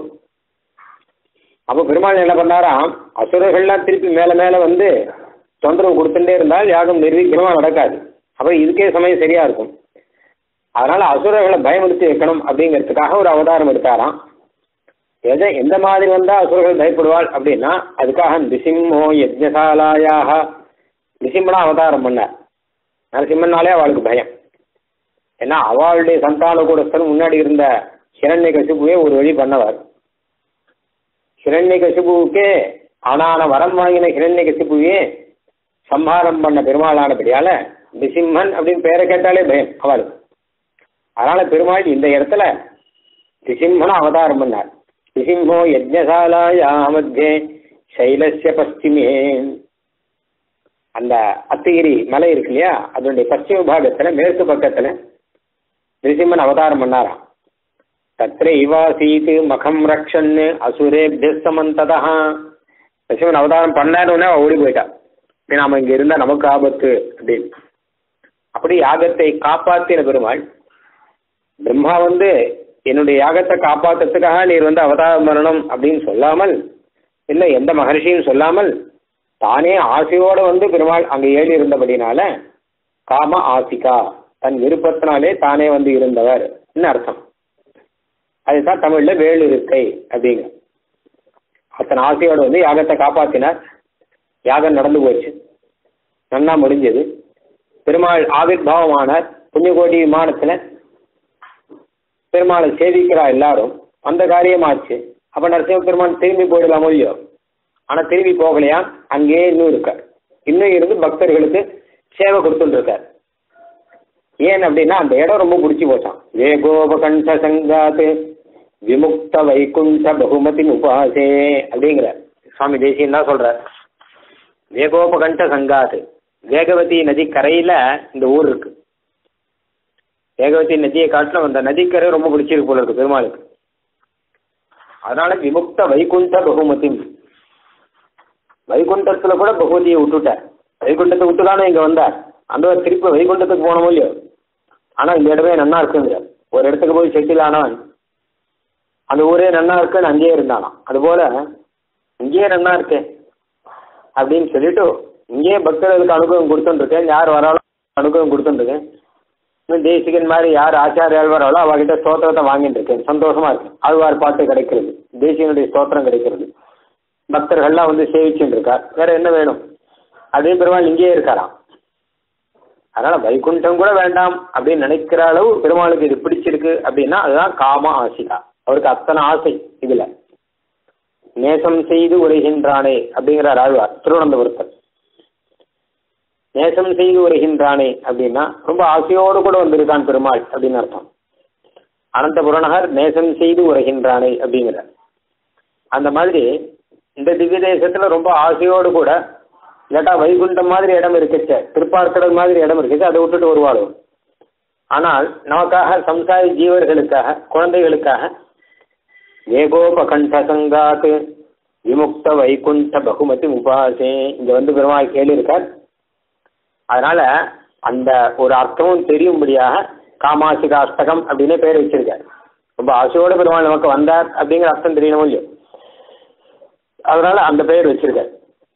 A: அப்போ பெருமாள் என்ன பண்ணாராம், அசுரர்கள்லாம் திருப்பி மேலே மேலே வந்து தொந்தரவு கொடுத்துட்டே இருந்தால் யாகம் நிர்வீக்கியமாக நடக்காது. அப்புறம் இதுக்கே சமயம் சரியா இருக்கும். அதனால அசுரர்களை பயமுறுத்தி வைக்கணும் அப்படிங்கிறதுக்காக ஒரு அவதாரம் எடுத்தாராம். எந்த மாதிரி வந்தா அசுரர்கள் பயப்படுவாள் அப்படின்னா அதுக்காக நிருசிம்மோ யஜ்ஞசாலாயாக நிருசிம்மனா அவதாரம் பண்ணார். நரசிம்மனாலே அவளுக்கு பயம். ஏன்னா அவளுடைய சந்தான கூடஸ்தன் முன்னாடி இருந்த ஹிரண்யகசிபுவே ஒரு வழி பண்ணவர். ஹிரண்யகசிபுவுக்கே ஆனான வரம் வாங்கின ஹிரண்யகசிபுவே சம்ஹாரம் பண்ண பெருமாளானபடியால நிருசிம்மன் அப்படின்னு பேரை கேட்டாலே பயம் அவளுக்கு. அதனால பெருமாள் இந்த இடத்துல நிருசிம்மன அவதாரம் பண்ணார். நிருசிம்மோ யஜ்ஞசாலாயா மத்தியே சைலஸ்ய பশ্চিமே. அந்த அத்திகிரி மலை இருக்கு இல்லையா, அதனுடைய பশ্চিம பாகத்துல மேற்கு பக்கத்துல நிருசிம்மன் அவதாரம் பண்ணாராம். தத்ரைவாசீத் மகம் ரக்ஷன் அசுரேபிய சமந்ததா. நிருசிம்மன் அவதாரம் பண்ணாருன்னா ஓடி போயிட்டா, நாம இங்க இருந்தா நமக்கு ஆபத்து அப்படின்னு. அப்படி யாகத்தை காப்பாத்தின பெருமாள் பிரம்மா வந்து என்னுடைய யாகத்தை காப்பாற்றுறதுக்காக நீர் வந்து அவதாரம் பண்ணணும் அப்படின்னு சொல்லாமல், இல்லை எந்த மகர்ஷியும் சொல்லாமல் தானே ஆசையோடு வந்து பெருமாள் அங்கே ஏறி இருந்தபடினால காம ஆசிகா, தன் விருப்பத்தினாலே தானே வந்து இருந்தவர் என்ன அர்த்தம். அதுதான் தமிழ்ல வேலு இருக்கை அப்படிங்க. அத்தனை ஆசையோடு வந்து யாகத்தை காப்பாற்றினார். யாகம் நடந்து போச்சு, நன்னா முடிஞ்சது. பெருமாள் ஆவிர்பாவமானார். புண்ணியகோடி விமானத்தில் பெருமாளை சேவிக்கிறா எல்லாரும். அந்த காரியமாச்சு. அப்போ நரசிம்ம பெருமான் திரும்பி போயிடலாமோ இல்லையோ? ஆனால் திரும்பி போகலையா, அங்கேயே இன்னும் இருக்கார். இன்னும் இருந்து பக்தர்களுக்கு சேவை கொடுத்துட்டு இருக்கார். ஏன் அப்படின்னா அந்த இடம் ரொம்ப பிடிச்சி போச்சான். வேகோபகண்ட சங்காத்து விமுக்த வைகுண்ட பகுமதி உபாசே அப்படிங்கிற சுவாமி தேசியன் தான் சொல்றார். வேகோபகண்ட சங்காத்து, வேகவதி நதி கரையில இந்த ஊர் இருக்கு. வேகவதி நதியை காட்டிலும் அந்த நதிக்கரை ரொம்ப பிடிச்சிருக்கு போல இருக்கு பெருமாளுக்கு. அதனால விமுக்த வைகுண்ட பகுமதி, வைகுண்டத்துல கூட பகவதியை விட்டுட்டார். வைகுண்டத்தை விட்டுதானே இங்க வந்தார். அந்த திருப்பி வைகுண்டத்துக்கு போனோமோ இல்லையோ? ஆனா இந்த இடமே நன்னா இருக்குங்க. ஒரு இடத்துக்கு போய் செட்டில் ஆனவன் அந்த ஊரே நன்னா இருக்குன்னு அங்கேயே இருந்தானாம். அதுபோல இங்கேயே நன்னா இருக்கேன் அப்படின்னு சொல்லிட்டு இங்கேயே பக்தர்களுக்கு அனுகிரகம் கொடுத்துருக்கேன். யார் வராலும் அனுகிரகம் கொடுத்துருக்கேன். இன்னும் தேசிகன் மாதிரி யார் ஆச்சாரியால் வராலோ அவகிட்ட ஸ்தோத்திரத்தை வாங்கிட்டு இருக்கேன். சந்தோஷமா இருக்கு. ஆழ்வார் பாட்டு கிடைக்கிறது, தேசிகனுடைய ஸ்தோத்திரம் கிடைக்கிறது, பக்தர்கள்லாம் வந்து சேவிச்சுட்டு இருக்கார். வேற என்ன வேணும்? அதே பெருமாள் இங்கேயே இருக்காராம். அதனால வைகுண்டம் கூட வேண்டாம் அப்படின்னு நினைக்கிற அளவு பெருமாளுக்கு இது பிடிச்சிருக்கு அப்படின்னா அதுதான் காம ஆசிகா. அவருக்கு அத்தனை ஆசை. இதுல நேசம் செய்து உரைகின்றானே அப்படிங்கிறார் ஆழ்வார் திருவனந்தபுரத்தில். நேசம் செய்து உரைகின்றானே அப்படின்னா ரொம்ப ஆசையோடு கூட வந்திருக்கான் பெருமாள் அப்படின்னு அர்த்தம். அனந்த புரணகர் நேசம் செய்து உரைகின்றானே அப்படிங்கிறார். அந்த மாதிரி இந்த திவ்ய தேசத்துல ரொம்ப ஆசையோடு கூட, இல்லாட்டா வைகுண்டம் மாதிரி இடம் இருக்குச்ச, திருப்பார்க்கடல் மாதிரி இடம் இருக்குச்சு, அதை விட்டுட்டு வருவாளோ. ஆனால் நமக்காக சம்சாரி ஜீவர்களுக்காக குழந்தைகளுக்காக வேகோபகண்ட சங்காத்து விமுக்த வைகுண்ட பகுமதி உபாசே இங்க வந்து பெருமாள் கேள்வியிருக்கார். அதனால அந்த ஒரு அர்த்தமும் தெரியும்படியாக காமாசிகா அஷ்டகம் அப்படின்னு பேர் வச்சிருக்கார். ரொம்ப ஆசையோடு பெருமாள் நமக்கு வந்தார் அப்படிங்கிற அர்த்தம் தெரியணும் இல்லையோ? அதனால அந்த பெயர் வச்சிருக்கார்.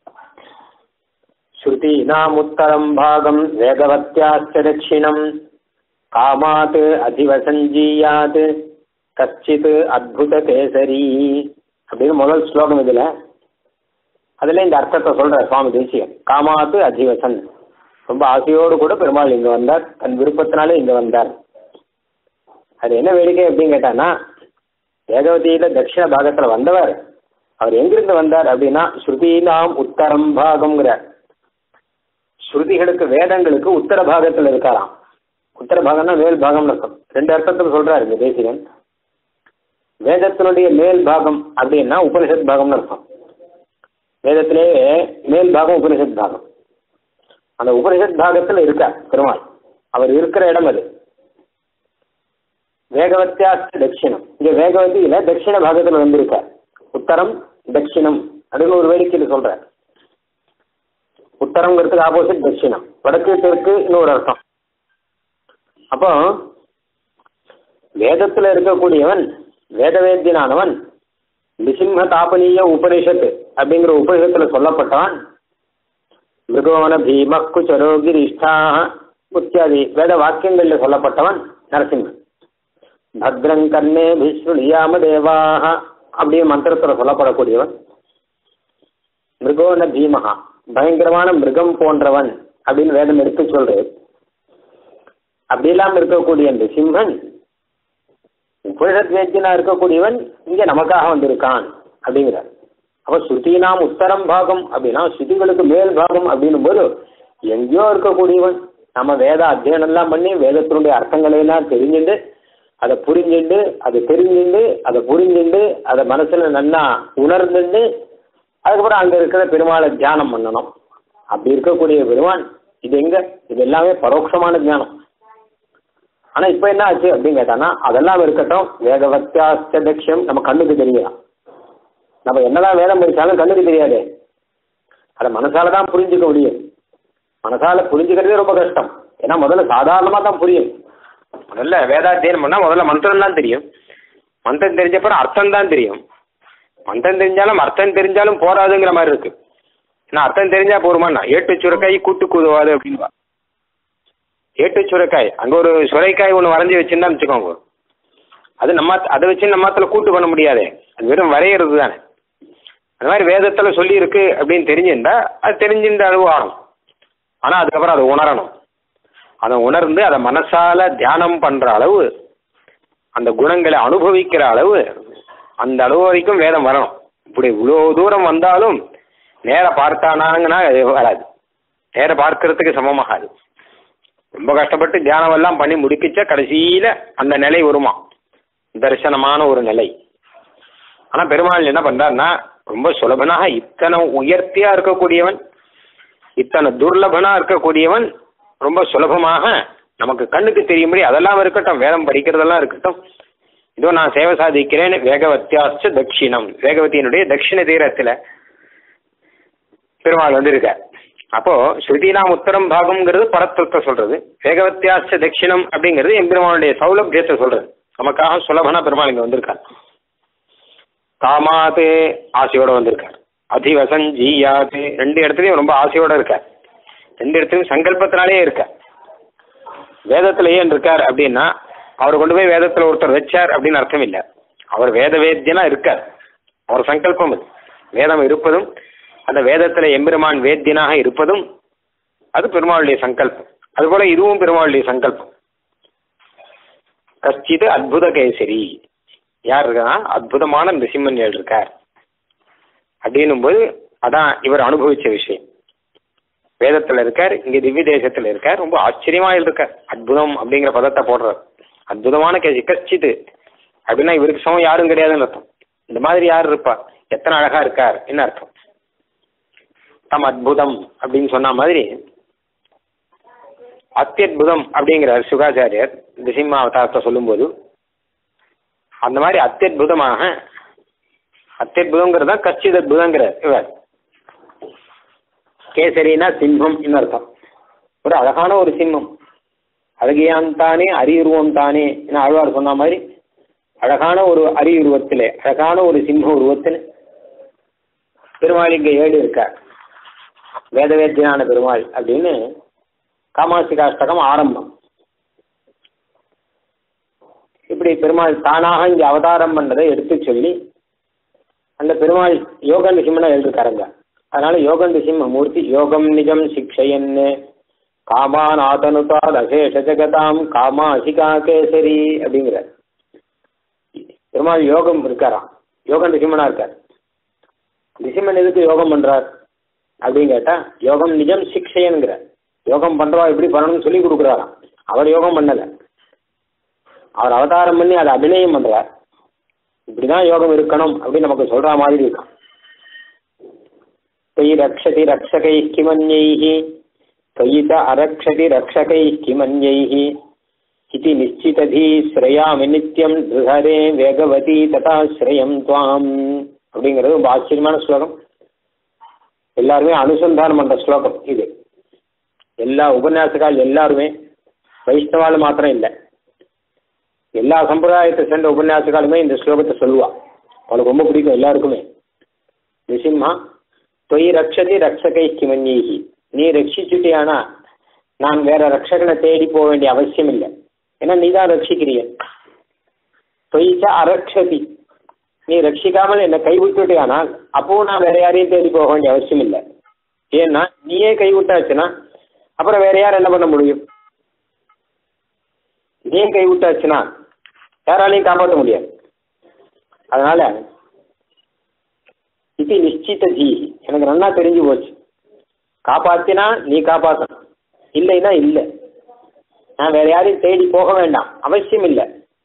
A: ஸ்ருதி நாம் உத்தரம் பாகம் வேகவத்யாச்ச தட்சிணம் காமாத் அதிவசஞ்சீயாத் கச்சித் அத்புத கேசரி அப்படின்னு முதல் ஸ்லோகம். இதுல அதுல இந்த அர்த்தத்தை சொல்ற சுவாமி தேசிகன். காமாத்து அதிவசன், ரொம்ப ஆசையோடு கூட பெருமாள் இங்க வந்தார், தன் விருப்பத்தினாலே இங்க வந்தார். அது என்ன வேடிக்கை அப்படின்னு கேட்டான்னா, வேகவதியில தட்சிண பாகத்துல வந்தவர் அவர் எங்கிருந்து வந்தார் அப்படின்னா ஸ்ருதி நாம் உத்தரம் பாகம்ங்கிறார். ஸ்ருதிகளுக்கு வேதங்களுக்கு உத்தர பாகத்தில் இருக்காராம். உத்தர பாகம்னா மேல் பாகம்னு அர்த்தம். ரெண்டு அர்த்தத்தில் சொல்றாரு இந்த தேசிகன். வேதத்தினுடைய மேல் பாகம் அப்படின்னா உபனிஷத் பாகம்னு அர்த்தம். வேதத்திலேயே மேல் பாகம் உபனிஷத் பாகம். அந்த உபனிஷத் பாகத்தில் இருக்கார் பெருமாள். அவர் இருக்கிற இடம் அது. வேகவத்தியாஸ்த தட்சிணம், இங்க வேகவதியில தட்சிண பாகத்தில் வந்திருக்கார். உத்தரம் தட்சிணம் அப்படின்னு ஒரு வேடிக்கையில் சொல்றார். உத்தரங்கிறதுக்கு ஆப்போசிட் தட்சிணம், வடக்கு தெற்கு இன்னொரு அர்த்தம். அப்போ வேதத்துல இருக்கக்கூடியவன், வேதவேத்தியனானவன், நிசிம்ம தாபனீய உபனிஷத்து அப்படிங்கிற உபனிஷத்துல சொல்லப்பட்டவன், மிருகோன பீமக்கு சரோகிரிஷ்டா முத்தியாதி வேத வாக்கியங்கள்ல சொல்லப்பட்டவன் நரசிம்மன். பத்ரங் கண்ணே விஸ்ருணியாம தேவாக அப்படியே மந்திரத்துல சொல்லப்படக்கூடியவன். மிருகோன பீமகா, பயங்கரமான மிருகம் போன்றவன் அப்படின்னு வேதம் எடுத்து சொல்றது. அப்படி இல்லாம இருக்கக்கூடிய அந்த சிம்மன் உபனிஷத் வேத்தியனா இருக்கக்கூடியவன் இங்க நமக்காக வந்திருக்கான் அப்படிங்கிறார். அப்ப ஸ்ருதினாம் உத்தரம் பாகம் அப்படின்னா ஸ்ருதிகளுக்கு மேல் பாகம் அப்படின்னும் போது எங்கேயோ இருக்கக்கூடியவன். நம்ம வேத அத்தியனம் எல்லாம் பண்ணி வேதத்தினுடைய அர்த்தங்களை எல்லாம் தெரிஞ்சுட்டு அதை புரிஞ்சுண்டு அதை தெரிஞ்சுண்டு அதை புரிஞ்சுண்டு அதை மனசுல நல்லா உணர்ந்துண்டு அதுக்கப்புறம் அங்க இருக்கிற பெருமாளை தியானம் பண்ணணும். அப்படி இருக்கக்கூடிய பெருமான் இது எங்க? இது எல்லாமே பரோட்சமான தியானம். ஆனா இப்ப என்ன ஆச்சு அப்படின்னு கேட்டானா, அதெல்லாம் இருக்கட்டும், வேகவத்தியாஸ்த தட்சியம் நம்ம கண்ணுக்கு தெரியலாம். நம்ம என்னதான் வேதம் படிச்சாலும் கண்ணுக்கு தெரியாது. அதை மனசாலதான் புரிஞ்சுக்க முடியும். மனசால புரிஞ்சுக்கிறதே ரொம்ப கஷ்டம். ஏன்னா முதல்ல சாதாரணமா தான் புரியும். முதல்ல வேதாத்தியனம் பண்ணா முதல்ல மந்திரம் தான் தெரியும். மந்திரம் தெரிஞ்சப்பறம் அர்த்தம் தான் தெரியும். மந்திரம் தெரிஞ்சாலும் அர்த்தம் தெரிஞ்சாலும் போராதுங்கிற மாதிரி இருக்கு. ஏன்னா அர்த்தம் தெரிஞ்சா போருமாண்ணா, ஏட்டு சுரைக்காய் கூட்டு கூதுவாது அப்படின்பா. ஏட்டு சுரைக்காய், அங்கே ஒரு சுரைக்காய் ஒன்று வரைஞ்சி வச்சுருந்தா வச்சுக்கோங்க, அது நம்ம அதை வச்சு நம்மத்துல கூட்டு பண்ண முடியாதே, அது வெறும் வரைகிறது தானே. அந்த மாதிரி வேதத்தில் சொல்லியிருக்கு அப்படின்னு தெரிஞ்சிருந்தா அது தெரிஞ்சிருந்த அளவு ஆகும். ஆனால் அதுக்கப்புறம் அதை உணரணும். அதை உணர்ந்து அதை மனசால தியானம் பண்ணுற அளவு, அந்த குணங்களை அனுபவிக்கிற அளவு, அந்த அளவு வரைக்கும் வேதம் வரணும். இப்படி இவ்வளோ தூரம் வந்தாலும் நேர பார்த்தானாங்கன்னா அது வராது, நேர பார்க்கறதுக்கு சமமாகாது. ரொம்ப கஷ்டப்பட்டு தியானம் எல்லாம் பண்ணி முடிக்கிச்சா கடைசியில் அந்த நிலை வருமா, தரிசனமான ஒரு நிலை. ஆனால் பெருமாள் என்ன பண்ணுறாருன்னா, ரொம்ப சுலபனாக இத்தனை உயர்த்தியாக இருக்கக்கூடியவன், இத்தனை துர்லபனாக இருக்கக்கூடியவன் ரொம்ப சுலபமாக நமக்கு கண்ணுக்கு தெரியும்படி அதெல்லாம் இருக்கட்டும், வேதம் படிக்கிறதெல்லாம் இருக்கட்டும், இதோ நான் சேவை சாதிக்கிறேன். வேகவத்தியாச்ச தட்சிணம், வேகவதியினுடைய தட்சிண தீரத்தில் பெருமாள் வந்திருக்கார். அப்போ ஸ்ருதினாம் உத்தரம் பாகம்ங்கிறது பரத்துவத்தை சொல்றது, வேகவத்தியாச்ச தட்சிணம் அப்படிங்கிறது எம்பெருமானுடைய சௌலபியத்தை சொல்றது. நமக்காக சுலபனா பெருமாள் இங்கே வந்திருக்கார். காமாத்து ஆசையோட வந்திருக்கார், அதிவசஞ்சீயாது ரெண்டு இடத்துலையும் ரொம்ப ஆசையோட இருக்கார், ரெண்டு இடத்துலையும் சங்கல்பத்தினாலே இருக்கார். வேதத்தில் ஏன் இருக்கார் அப்படின்னா, அவர் கொண்டு போய் வேதத்தில் ஒருத்தர் வச்சார் அப்படின்னு அர்த்தம் இல்லை. அவர் வேத வேத்தியனா இருக்கார், அவர் சங்கல்பம் அது. வேதம் இருப்பதும் அந்த வேதத்தில் எம்பெருமான் வேத்தியனாக இருப்பதும் அது பெருமாளுடைய சங்கல்பம். அதுபோல இதுவும் பெருமாளுடைய சங்கல்பம். கஷ்டித் அத்புத கேசரி, யார் இருக்கா, அற்புதமான நிருசிம்மன் இருக்கார் அப்படின்னும் போது அதான் இவர் அனுபவிச்ச விஷயம். வேதத்தில் இருக்கார், இங்கே திவ்ய தேசத்தில் இருக்கார், ரொம்ப ஆச்சரியமாக இருக்கார். அற்புதம் அப்படிங்கிற பதத்தை போடுறார். அற்புதமான கேசி கஷ்டித்து அப்படின்னா இவருக்கு சமம் யாரும் கிடையாதுன்னு அர்த்தம். இந்த மாதிரி யார் இருப்பா, எத்தனை அழகா இருக்கார் என்ன அர்த்தம். தம் அற்புதம் அப்படின்னு சொன்ன மாதிரி அத்தியுதம் அப்படிங்கிறார் சுகாச்சாரியர் நிருசிம்ம அவதாரத்தை சொல்லும்போது. அந்த மாதிரி அத்தியுதமாக, அத்தியுதங்கிறதா கச்சித் அற்புதங்கிறார் இவர். கேசரினா சிம்மம் அர்த்தம், ஒரு அழகான ஒரு சிம்மம். அழகியான் தானே அரியுருவம் தானே என்ன ஆழ்வார் சொன்ன மாதிரி அழகான ஒரு அரியுருவத்திலே, அழகான ஒரு சிம்ம உருவத்தில் பெருமாள் இங்கே ஏழு இருக்கார். வேதவேத்தியனான பெருமாள் அப்படின்னு காமாசிகாஷ்டகம் ஆரம்பம். இப்படி பெருமாள் தானாக இங்கே அவதாரம் பண்ணதை எடுத்து சொல்லி அந்த பெருமாள் யோக நிசிம்மனை எழுதிருக்காருங்க. அதனால யோக நிசிம்ம மூர்த்தி யோகம் நிஜம் சிக்ஷையன்னு காமாநாதனுதா அசேஷ ஜெகதாம் காமாசிகா கேசரி அப்படிங்கிற பெருமாள் யோகம் இருக்காராம், யோக நிசிம்மனா இருக்கார். நிசிம்மன் எதுக்கு யோகம் பண்றார் அப்படின்னு கேட்டா, யோகம் நிஜம் சிக்ஷையன்கிற, யோகம் பண்றவா எப்படி பண்ணணும்னு சொல்லி கொடுக்குறாராம். அவர் யோகம் பண்ணல, அவர் அவதாரம் பண்ணி அதை அபிநயம் பண்றார். இப்படிதான் யோகம் இருக்கணும் அப்படின்னு நமக்கு சொல்ற மாதிரி இருக்கும். தொய் ரக்ஷதி ரக்ஷகை கிமன்யைஹி தொயித அரக்ஷதி ரக்ஷகை கிமன்யைஹி இதி நிச்சிததி ஸ்ரயாமி நித்யம் திருஹரே வேகவதி ததா ஸ்ரயம் துவாம் அப்படிங்கிறது ரொம்ப ஆச்சரியமான ஸ்லோகம். எல்லாருமே அனுசந்தானம் பண்ற ஸ்லோகம் இது. எல்லா உபன்யாசக்கால் எல்லாருமே, வைஷ்ணவால் மாத்திரம் இல்லை, எல்லா சம்பிரதாயத்தை சேர்ந்த உபன்யாசக்காலுமே இந்த ஸ்லோகத்தை சொல்லுவா. அவளுக்கு ரொம்ப பிடிக்கும் எல்லாருக்குமே. நிசிம்மா தொய் ரக்ஷதி ரக்ஷகை கிமன்யைஹி, நீ ரட்சிச்சுட்டியானா நான் வேற ரட்சகனை தேடி போக வேண்டிய அவசியம் இல்லை, ஏன்னா நீ தான் ரட்சிக்கிறிய. தொய்ச்ச அரக்ஷதி, நீ ரட்சிக்காமல் என்னை கைவிட்டுட்டியானால் அப்பவும் நான் வேற யாரையும் தேடி போக வேண்டிய அவசியம் இல்லை. ஏன்னா நீயே கைவிட்டாச்சுன்னா அப்புறம் வேற யார் என்ன பண்ண முடியும்? நீ கைவிட்டாச்சுன்னா யாராலையும் காப்பாற்ற முடியாது. அதனால இது நிச்சித ஜீ, எனக்கு நல்லா தெரிஞ்சு போச்சு. காப்பாத்தினா நீ காப்பாற்றணும், இல்லைன்னா இல்லை. நான் வேற யாரையும் தேடி போக வேண்டாம், அவசியம் இல்லை.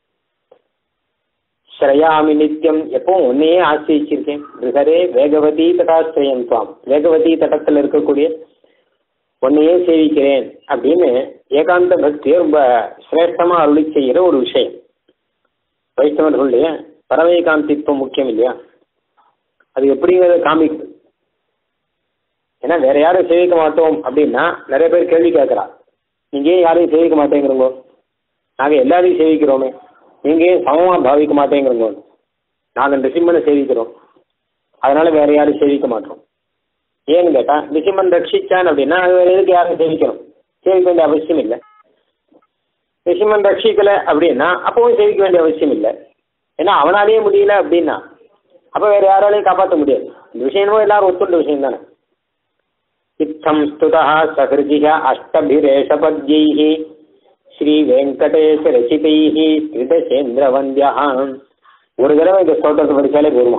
A: ஸ்ரயாமி நித்தியம், எப்பவும் ஒன்னையே ஆசிரிச்சிருக்கேன். ரிகரே வேகவதி தடாஸ்ரயம் துவாம், வேகவதி தட்டத்தில் இருக்கக்கூடிய ஒன்னையே சேவிக்கிறேன் அப்படின்னு ஏகாந்த பக்தியை ரொம்ப சிரேஷ்டமாக அருளி செய்கிற ஒரு விஷயம். வைஷ்ணவர்களுடைய பரமேகாந்தித்துவம் முக்கியம் இல்லையா, அது எப்படிங்கிறத காமிக்குது. ஏன்னா வேற யாரும் சேவிக்க மாட்டோம் அப்படின்னா நிறைய பேர் கேள்வி கேட்குறா, நீங்கள் ஏன் யாரையும் சேவிக்க மாட்டேங்கிறோங்க, நாங்கள் எல்லாரையும் சேவிக்கிறோமே, நீங்கள் ஏன் சமமாக பாவிக்க மாட்டேங்கிறோங்க, நாங்கள் நிருசிம்மனை சேவிக்கிறோம் அதனால வேற யாரும் சேவிக்க மாட்டோம். ஏன்னு கேட்டால் நிருசிம்மன் ரட்சிச்சான் அப்படின்னா அது வேற எதுக்கு யாரும் சேவிக்கணும், சேவிக்க வேண்டிய அவசியம் இல்லை. நிருசிம்மன் ரட்சிக்கலை அப்படின்னா அப்பவும் சேவிக்க வேண்டிய அவசியம் இல்லை. ஏன்னா அவனாலேயே முடியல அப்படின்னா அப்போ வேற யாராலையும் காப்பாற்ற முடியாது. இந்த விஷயமும் எல்லாரும் ஒத்துள்ள விஷயம் தானே. இத்தம் ஸ்துதா சகிருதிக அஷ்டபிரேஷபத்யைஹி ஸ்ரீ வெங்கடேஷ ரசிதைஹி ஸ்ரிதசேந்திர வந்தியா. ஒரு தடவை இந்த ஸ்தோத்திரத்தை படிச்சாலே போருமா.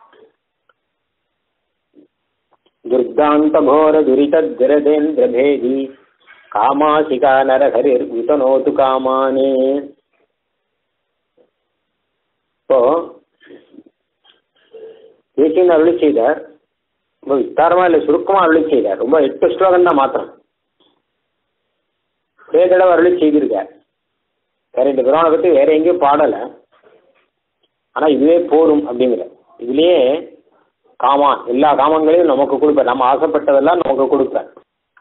A: துர்காந்த கோர துரிதேந்திர பேதி காமாசிகா நரஹரிர் விதனோது காமானே. இப்போ தேசியன் அருளி செய்தார். ரொம்ப விஸ்தாரமா இல்லை, சுருக்கமா அருளி செய்தார். ரொம்ப 8 ஸ்லோகம் தான் மாத்திரம். ஒரே தடவை அருளி செய்திருக்கார். வேற இந்த புராணை பற்றி வேற எங்கேயும் பாடலை. ஆனால் இதுவே போரும் அப்படிங்கிற இதுலேயே காமான் எல்லா காமங்களையும் நமக்கு கொடுப்பார். நம்ம ஆசைப்பட்டதெல்லாம் நமக்கு கொடுப்பார்.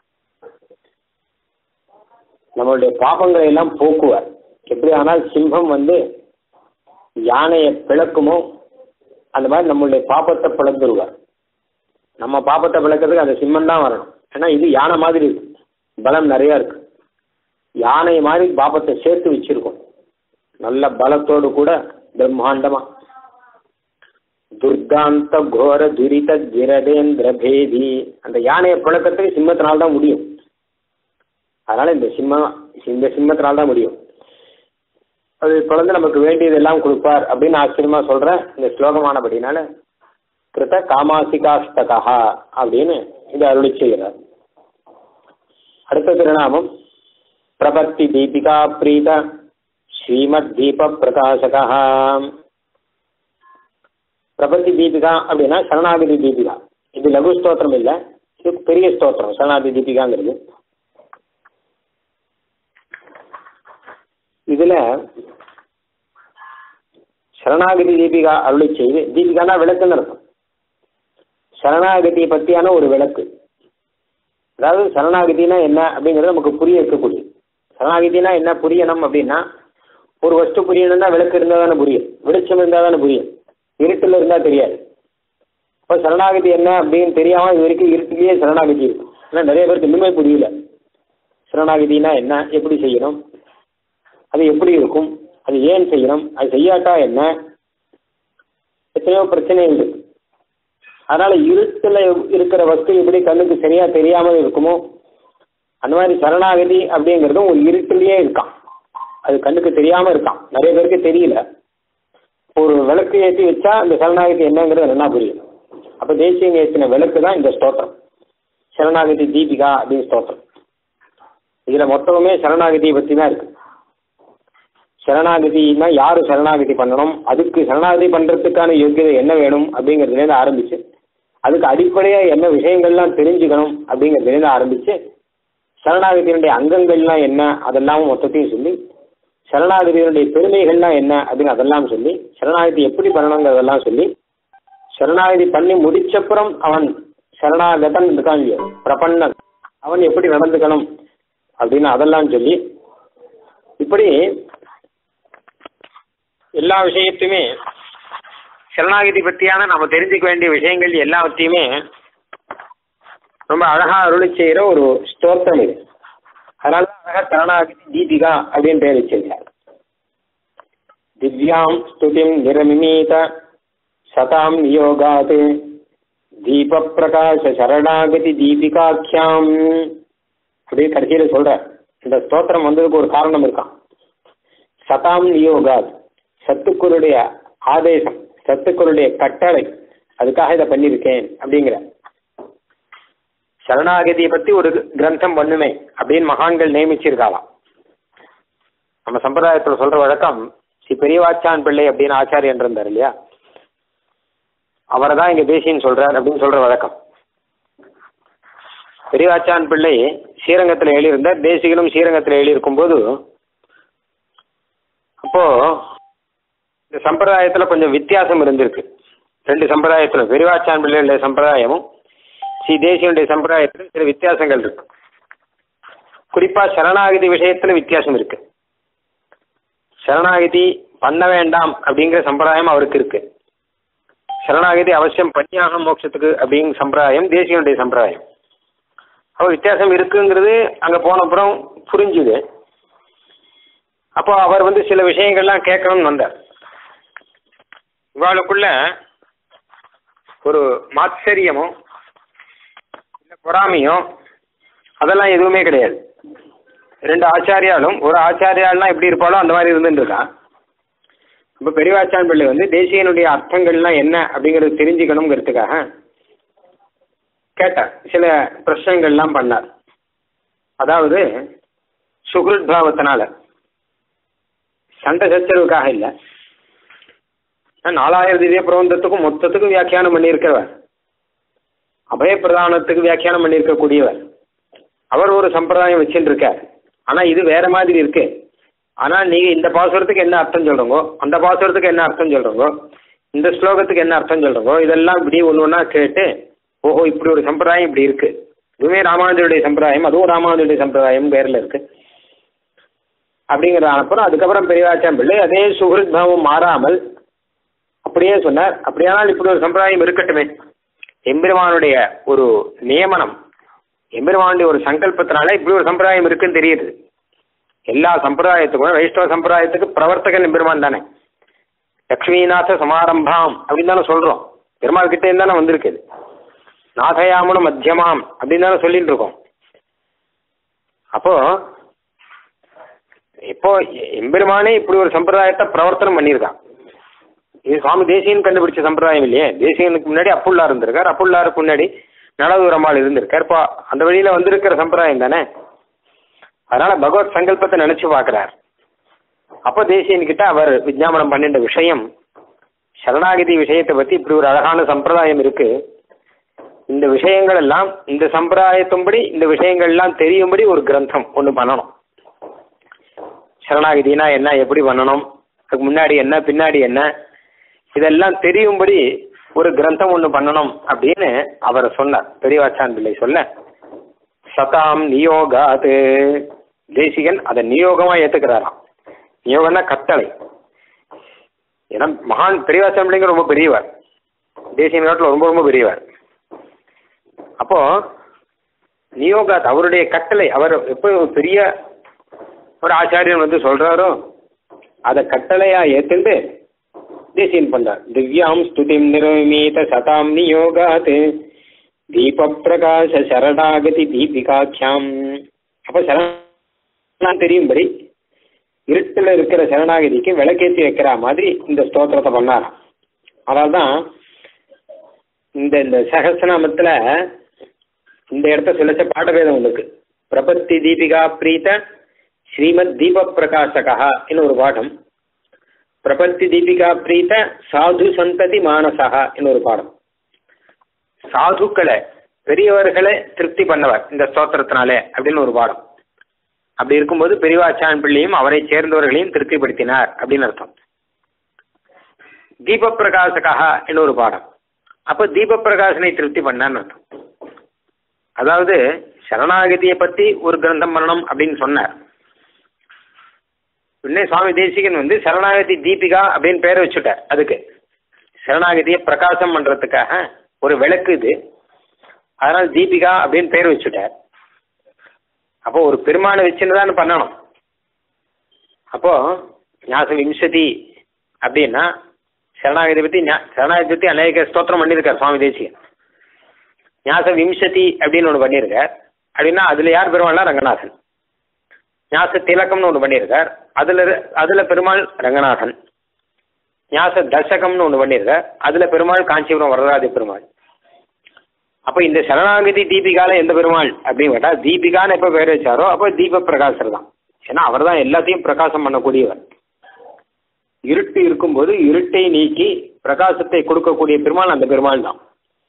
A: நம்மளுடைய பாபங்களை எல்லாம் போக்குவார். எப்படி ஆனால் சிம்மம் யானையை பிளக்குமோ அந்த மாதிரி நம்மளுடைய பாப்பத்தை பிளந்துருவார். நம்ம பாப்பத்தை பிளக்கிறதுக்கு அந்த சிம்மம் தான் வரணும். ஏன்னா இது யானை மாதிரி இருக்கு, பலம் நிறையா இருக்கு. யானை மாதிரி பாப்பத்தை சேர்த்து வச்சிருக்கோம், நல்ல பலத்தோடு கூட பிரம்மாண்டமா. துர்காந்த கோர துரித ஜிரதேந்திர பேதி. அந்த யானையை பிளக்கிறதுக்கு சிம்மத்தினால்தான் முடியும். அதனால இந்த சிம்மத்தினால்தான் முடியும். அது பிறந்து நமக்கு வேண்டியதெல்லாம் கொடுப்பார் அப்படின்னு ஆச்சரியமா சொல்றேன் இந்த ஸ்லோகமானபடினால. கிருத காமாசிகாஷ்டகா அப்படின்னு இதை அருளி செய்கிறார். அடுத்த திருநாமம் பிரபத்தி தீபிகா பிரீத ஸ்ரீமத் தீப பிரகாசகா. பிரபத்தி தீபிகா அப்படின்னா சரணாகதி தீபிகா. இது லகு ஸ்தோத்திரம் இல்லை, இது பெரிய ஸ்தோத்திரம் சரணாகதி தீபிகாங்கிறது. இதுல சரணாகதி தீபிகா அருளி செய்து, தீபிகானா விளக்குன்னு இருக்கும். சரணாகதியை பற்றியான ஒரு விளக்கு. அதாவது சரணாகதினா என்ன அப்படிங்கிறது நமக்கு புரிய இருக்கக்கூடிய. சரணாகதினா என்ன புரியணும் அப்படின்னா, ஒரு வஸ்து புரியணும்னா விளக்கு இருந்தால் தானே புரியும், வெளிச்சம் இருந்தால் தானே புரியும், இருட்டில் இருந்தால் தெரியாது. இப்போ சரணாகதி என்ன அப்படின்னு தெரியாமல் இது வரைக்கும் இருட்டிலேயே சரணாகதி இருக்கும். ஏன்னா நிறைய பேருக்கு இன்னுமே புரியல சரணாகதினா என்ன, எப்படி செய்யணும், அது எப்படி இருக்கும், அது ஏன் செய்யணும், அது செய்யாட்டா என்ன, எத்தனையோ பிரச்சனைகள் இருக்கு. அதனால இருட்டில் இருக்கிற வஸ்து எப்படி கண்ணுக்கு சரியா தெரியாமல் இருக்குமோ அந்த மாதிரி சரணாகதி அப்படிங்கிறதும் ஒரு இருட்டிலேயே இருக்கான், அது கண்ணுக்கு தெரியாம இருக்கான். நிறைய பேருக்கு தெரியல. ஒரு விளக்கு ஏற்றி வச்சா அந்த சரணாகதி என்னங்கிறது என்ன புரியும். அப்ப தேசியம் ஏற்றின விளக்கு தான் இந்த ஸ்தோத்திரம், சரணாகதி தீபிகா அப்படின்னு ஸ்தோத்திரம். இதுல மொத்தமே சரணாகதியை பற்றி தான் இருக்கு. சரணாகதினா யாரு சரணாகதி பண்ணணும், அதுக்கு சரணாகதி பண்றதுக்கான யோகியதை என்ன வேணும் அப்படிங்கிறதுலேருந்து ஆரம்பிச்சு, அதுக்கு அடிப்படையா என்ன விஷயங்கள்லாம் தெரிஞ்சுக்கணும் அப்படிங்கிறதுலேருந்து ஆரம்பிச்சு, சரணாகதியினுடைய அங்கங்கள்லாம் என்ன அதெல்லாம் மொத்தத்தையும் சொல்லி, சரணாகதியினுடைய பெருமைகள்லாம் என்ன அப்படின்னு அதெல்லாம் சொல்லி, சரணாகதி எப்படி பண்ணணுங்கிறதெல்லாம் சொல்லி, சரணாகதி பண்ணி முடிச்சப்புறம் அவன் சரணாகதன் இருக்கான் இல்லையோ பிரபன்னன், அவன் எப்படி நடந்துக்கணும் அப்படின்னு அதெல்லாம் சொல்லி, இப்படி எல்லா விஷயத்தையுமே சரணாகதி பற்றியான நம்ம தெரிஞ்சுக்க வேண்டிய விஷயங்கள் எல்லாத்தையுமே ரொம்ப அழகா அருளி செய்கிற ஒரு ஸ்தோத்திரம் இது. அதனால அழகா சரணாகதி தீபிகா அப்படின்னு பேர் வச்சிருக்கார். திவ்யாம் ஸ்துதிம் நிரமிமீத சதாம் யோகாத் தீப பிரகாச சரணாகதி தீபிகாக்கியாம் அப்படின்னு கடைசியில் சொல்ற. இந்த ஸ்தோத்திரம் வந்ததுக்கு ஒரு காரணம் இருக்கான். சதாம் யோகாத், சத்துக்குருடைய ஆதேசம், சத்துக்குருடைய கட்டளை, அதுக்காக இதை பண்ணியிருக்கேன் அப்படிங்கிற. சரணாகதியை பற்றி ஒரு கிரந்தம் பண்ணுமே அப்படின்னு மகான்கள் நியமிச்சிருக்காளாம். நம்ம சம்பிரதாயத்தில் சொல்ற வழக்கம், ஸ்ரீ பெரியவாச்சான் பிள்ளை அப்படின்னு ஆச்சாரியன் இருந்தார் இல்லையா, அவரை தான் இங்க தேசியன் சொல்றார் அப்படின்னு சொல்ற வழக்கம். பெரியவாச்சான் பிள்ளை ஸ்ரீரங்கத்தில் எழுதியிருந்தார், தேசிகனும் ஸ்ரீரங்கத்தில் எழுதியிருக்கும் போது, அப்போ இந்த சம்பிரதாயத்தில் கொஞ்சம் வித்தியாசம் இருந்திருக்கு. 2 சம்பிரதாயத்தில், பெரியவாச்சான் பிள்ளையுடைய சம்பிரதாயமும் ஸ்ரீ தேசியனுடைய சம்பிரதாயத்தில் சில வித்தியாசங்கள் இருக்கு. குறிப்பா சரணாகதி விஷயத்துல வித்தியாசம் இருக்கு. சரணாகதி பண்ண வேண்டாம் அப்படிங்கிற சம்பிரதாயம் அவருக்கு இருக்கு. சரணாகதி அவசியம் பண்ணியாக மோட்சத்துக்கு அப்படிங்கிற சம்பிரதாயம் தேசியனுடைய சம்பிரதாயம். அப்போ வித்தியாசம் இருக்குங்கிறது அங்கே போனப்புறம் புரிஞ்சுது. அப்போ அவர் சில விஷயங்கள்லாம் கேட்கணும்னு வந்தார். இவாளுக்குள்ள ஒரு மாத்சரியமோ இல்லை பொறாமையோ அதெல்லாம் எதுவுமே கிடையாது. ரெண்டு ஆச்சாரியாலும் ஒரு ஆச்சாரியாலாம் எப்படி இருப்பாளோ அந்த மாதிரி இருந்துட்டு இருக்கான். இப்போ பெரியவாச்சான் பிள்ளை வந்து தேசியனுடைய அர்த்தங்கள்லாம் என்ன அப்படிங்கிறது தெரிஞ்சுக்கணுங்கிறதுக்காக கேட்டார். சில பிரச்சனைகள்லாம் பண்ணார். அதாவது சுகிருத் பாவத்தினால, சண்டை சச்சரவுக்காக இல்லை. 4000 திவ்ய பிரபந்தத்துக்கும் மொத்தத்துக்கும் வியாக்கியானம் பண்ணியிருக்கிறவர், அபயப்பிரதானத்துக்கு வியாக்கியானம் பண்ணியிருக்கக்கூடியவர். அவர் ஒரு சம்பிரதாயம் வச்சுட்டு இருக்கார். ஆனால் இது வேற மாதிரி இருக்கு. ஆனால் நீங்கள் இந்த பாசுரத்துக்கு என்ன அர்த்தம் சொல்கிறோங்கோ, அந்த பாசுரத்துக்கு என்ன அர்த்தம் சொல்கிறோங்கோ, இந்த ஸ்லோகத்துக்கு என்ன அர்த்தம் சொல்கிறோங்கோ, இதெல்லாம் இப்படி ஒன்று ஒன்றா கேட்டு, ஓஹோ இப்படி ஒரு சம்பிரதாயம் இப்படி இருக்கு, இதுவுமே ராமானுஜருடைய சம்பிரதாயம், அதுவும் ராமானுஜருடைய சம்பிரதாயம் பேரில் இருக்கு அப்படிங்கிறத அனுப்புகிறோம். அதுக்கப்புறம் பெரியவாச்சான் பிள்ளை அதே சுகிருத் பாவம் மாறாமல் அப்படியே சொன்னார். அப்படியானால் இப்படி ஒரு சம்பிரதாயம் இருக்கட்டுமே, எம்பெருமானுடைய ஒரு நியமனம், எம்பெருமானுடைய ஒரு சங்கல்பத்தினால இப்படி ஒரு சம்பிரதாயம் இருக்குன்னு தெரியுது. எல்லா சம்பிரதாயத்துக்கும், வைஷ்ணவ சம்பிரதாயத்துக்கு பிரவர்த்தகன் எம்பெருமான் தானே. லக்ஷ்மிநாத சமாரம்பாம் அப்படின்னு தானே சொல்கிறோம். பெருமாள் கிட்டே தானே வந்திருக்குது. நாதயாமுன மத்தியமாம் அப்படின்னு தானே சொல்லிட்டு இருக்கோம். அப்போ இப்போ எம்பெருமானே இப்படி ஒரு சம்பிரதாயத்தை பிரவர்த்தனம் பண்ணியிருக்கான். இது சுவாமி தேசியன் கண்டுபிடிச்ச சம்பிரதாயம் இல்லையே. தேசியனுக்கு முன்னாடி அப்புள்ளார் இருந்திருக்கார், அப்புள்ளாருக்கு முன்னாடி நடதூரம்மாள் இருந்திருக்கார். இப்போ அந்த வழியில் வந்திருக்கிற சம்பிரதாயம் தானே. அதனால பகவத் சங்கல்பத்தை நினைச்சு பார்க்கிறார். அப்போ தேசியன்கிட்ட அவர் விஞ்ஞாபனம் பண்ணிட்ட விஷயம், சரணாகதி விஷயத்தை பற்றி இப்படி ஒரு அழகான சம்பிரதாயம் இருக்கு, இந்த விஷயங்கள் எல்லாம் இந்த சம்பிரதாயத்தும்படி இந்த விஷயங்கள்லாம் தெரியும்படி ஒரு கிரந்தம் ஒன்று பண்ணணும். சரணாகதினா என்ன, எப்படி பண்ணணும், அதுக்கு முன்னாடி என்ன பின்னாடி என்ன, இதெல்லாம் தெரியும்படி ஒரு கிரந்தம் ஒன்று பண்ணணும் அப்படின்னு அவர் சொன்னார். பெரியவாச்சான் பிள்ளை சொல்ல, சதாம் நியோகாது, தேசிகன் அதை நியோகமாக ஏற்றுக்கிறாராம். நியோகம்னா கட்டளை. ஏன்னா மகான் பெரியவாச்சான் பிள்ளைங்க ரொம்ப பெரியவர், தேசியன் காட்டில் ரொம்ப ரொம்ப பெரியவர். அப்போ நியோகாத் அவருடைய கட்டளை, அவர் எப்போ பெரிய ஒரு ஆச்சாரியன் வந்து சொல்றாரோ அதை கட்டளையா ஏத்துண்டு தேசியன் பண்றார். திவ்யாம் ஸ்துதிம் நிரமீத சதாம் நியோகாத் தீப பிரகாச சரணாகதி தீபிகாக்கியாம். அப்போ சரணம் தெரியும்படி இருட்டில் இருக்கிற சரணாகதிக்கு விளக்கேற்றி வைக்கிற மாதிரி இந்த ஸ்தோத்திரத்தை பண்ணாராம். அதனால தான் இந்த சகஸ்ரநாமத்தில் இந்த இடத்த சிலச்ச பாடபேதம் இருக்கு. பிரபத்தி தீபிகா பிரீத ஸ்ரீமத் தீப பிரகாசகா என்ன ஒரு பாடம், பிரபத்தி தீபிகா பிரீத சாது சந்ததி மானசா என்ன ஒரு பாடம். சாதுக்களை பெரியவர்களை திருப்தி பண்ணவர் இந்த ஸ்தோத்திரத்தினாலே அப்படின்னு ஒரு பாடம். அப்படி இருக்கும்போது பெரியவாச்சான் பிள்ளையும் அவரை சேர்ந்தவர்களையும் திருப்திப்படுத்தினார் அப்படின்னு அர்த்தம். தீப பிரகாசகா என்ன ஒரு பாடம். அப்போ தீப பிரகாசனை திருப்தி பண்ணான்னு அர்த்தம். அதாவது சரணாகதியை பற்றி ஒரு கிரந்தம் பண்ணணும் அப்படின்னு சொன்னார். உடனே சுவாமி தேசிகன் வந்து சரணாகதி தீபிகா அப்படின்னு பேரை வச்சுட்டார். அதுக்கு சரணாகதியை பிரகாசம் பண்ணுறதுக்காக ஒரு விளக்கு இது, அதனால் தீபிகா அப்படின்னு பேர் வச்சுட்டார். அப்போ ஒரு பெருமானை வச்சுன்னு தான் பண்ணணும். அப்போ ஞாச விம்சதி அப்படின்னா சரணாகதி பற்றி அநேக ஸ்தோத்திரம் பண்ணியிருக்கார் சுவாமி தேசிகன். ஞாச விம்சதி அப்படின்னு ஒன்று பண்ணியிருக்கார். அப்படின்னா அதில் யார் பெருமாள்னா ரங்கநாதன். ஞாச திலக்கம்னு ஒன்று பண்ணியிருக்கார், அதில் பெருமாள் ரங்கநாதன். ஞாச தசகம்னு ஒன்று பண்ணியிருக்கார், அதில் பெருமாள் காஞ்சிபுரம் வரராஜ பெருமாள். அப்போ இந்த சரணாகதி தீபிகால எந்த பெருமாள் அப்படின்னு கேட்டால், தீபிகான்னு எப்போ பேர் வச்சாரோ அப்போ தீப பிரகாசர் தான். ஏன்னா அவர் தான் எல்லாத்தையும் பிரகாசம் பண்ணக்கூடியவர். இருட்டு இருக்கும்போது இருட்டை நீக்கி பிரகாசத்தை கொடுக்கக்கூடிய பெருமாள் அந்த பெருமாள் தான்.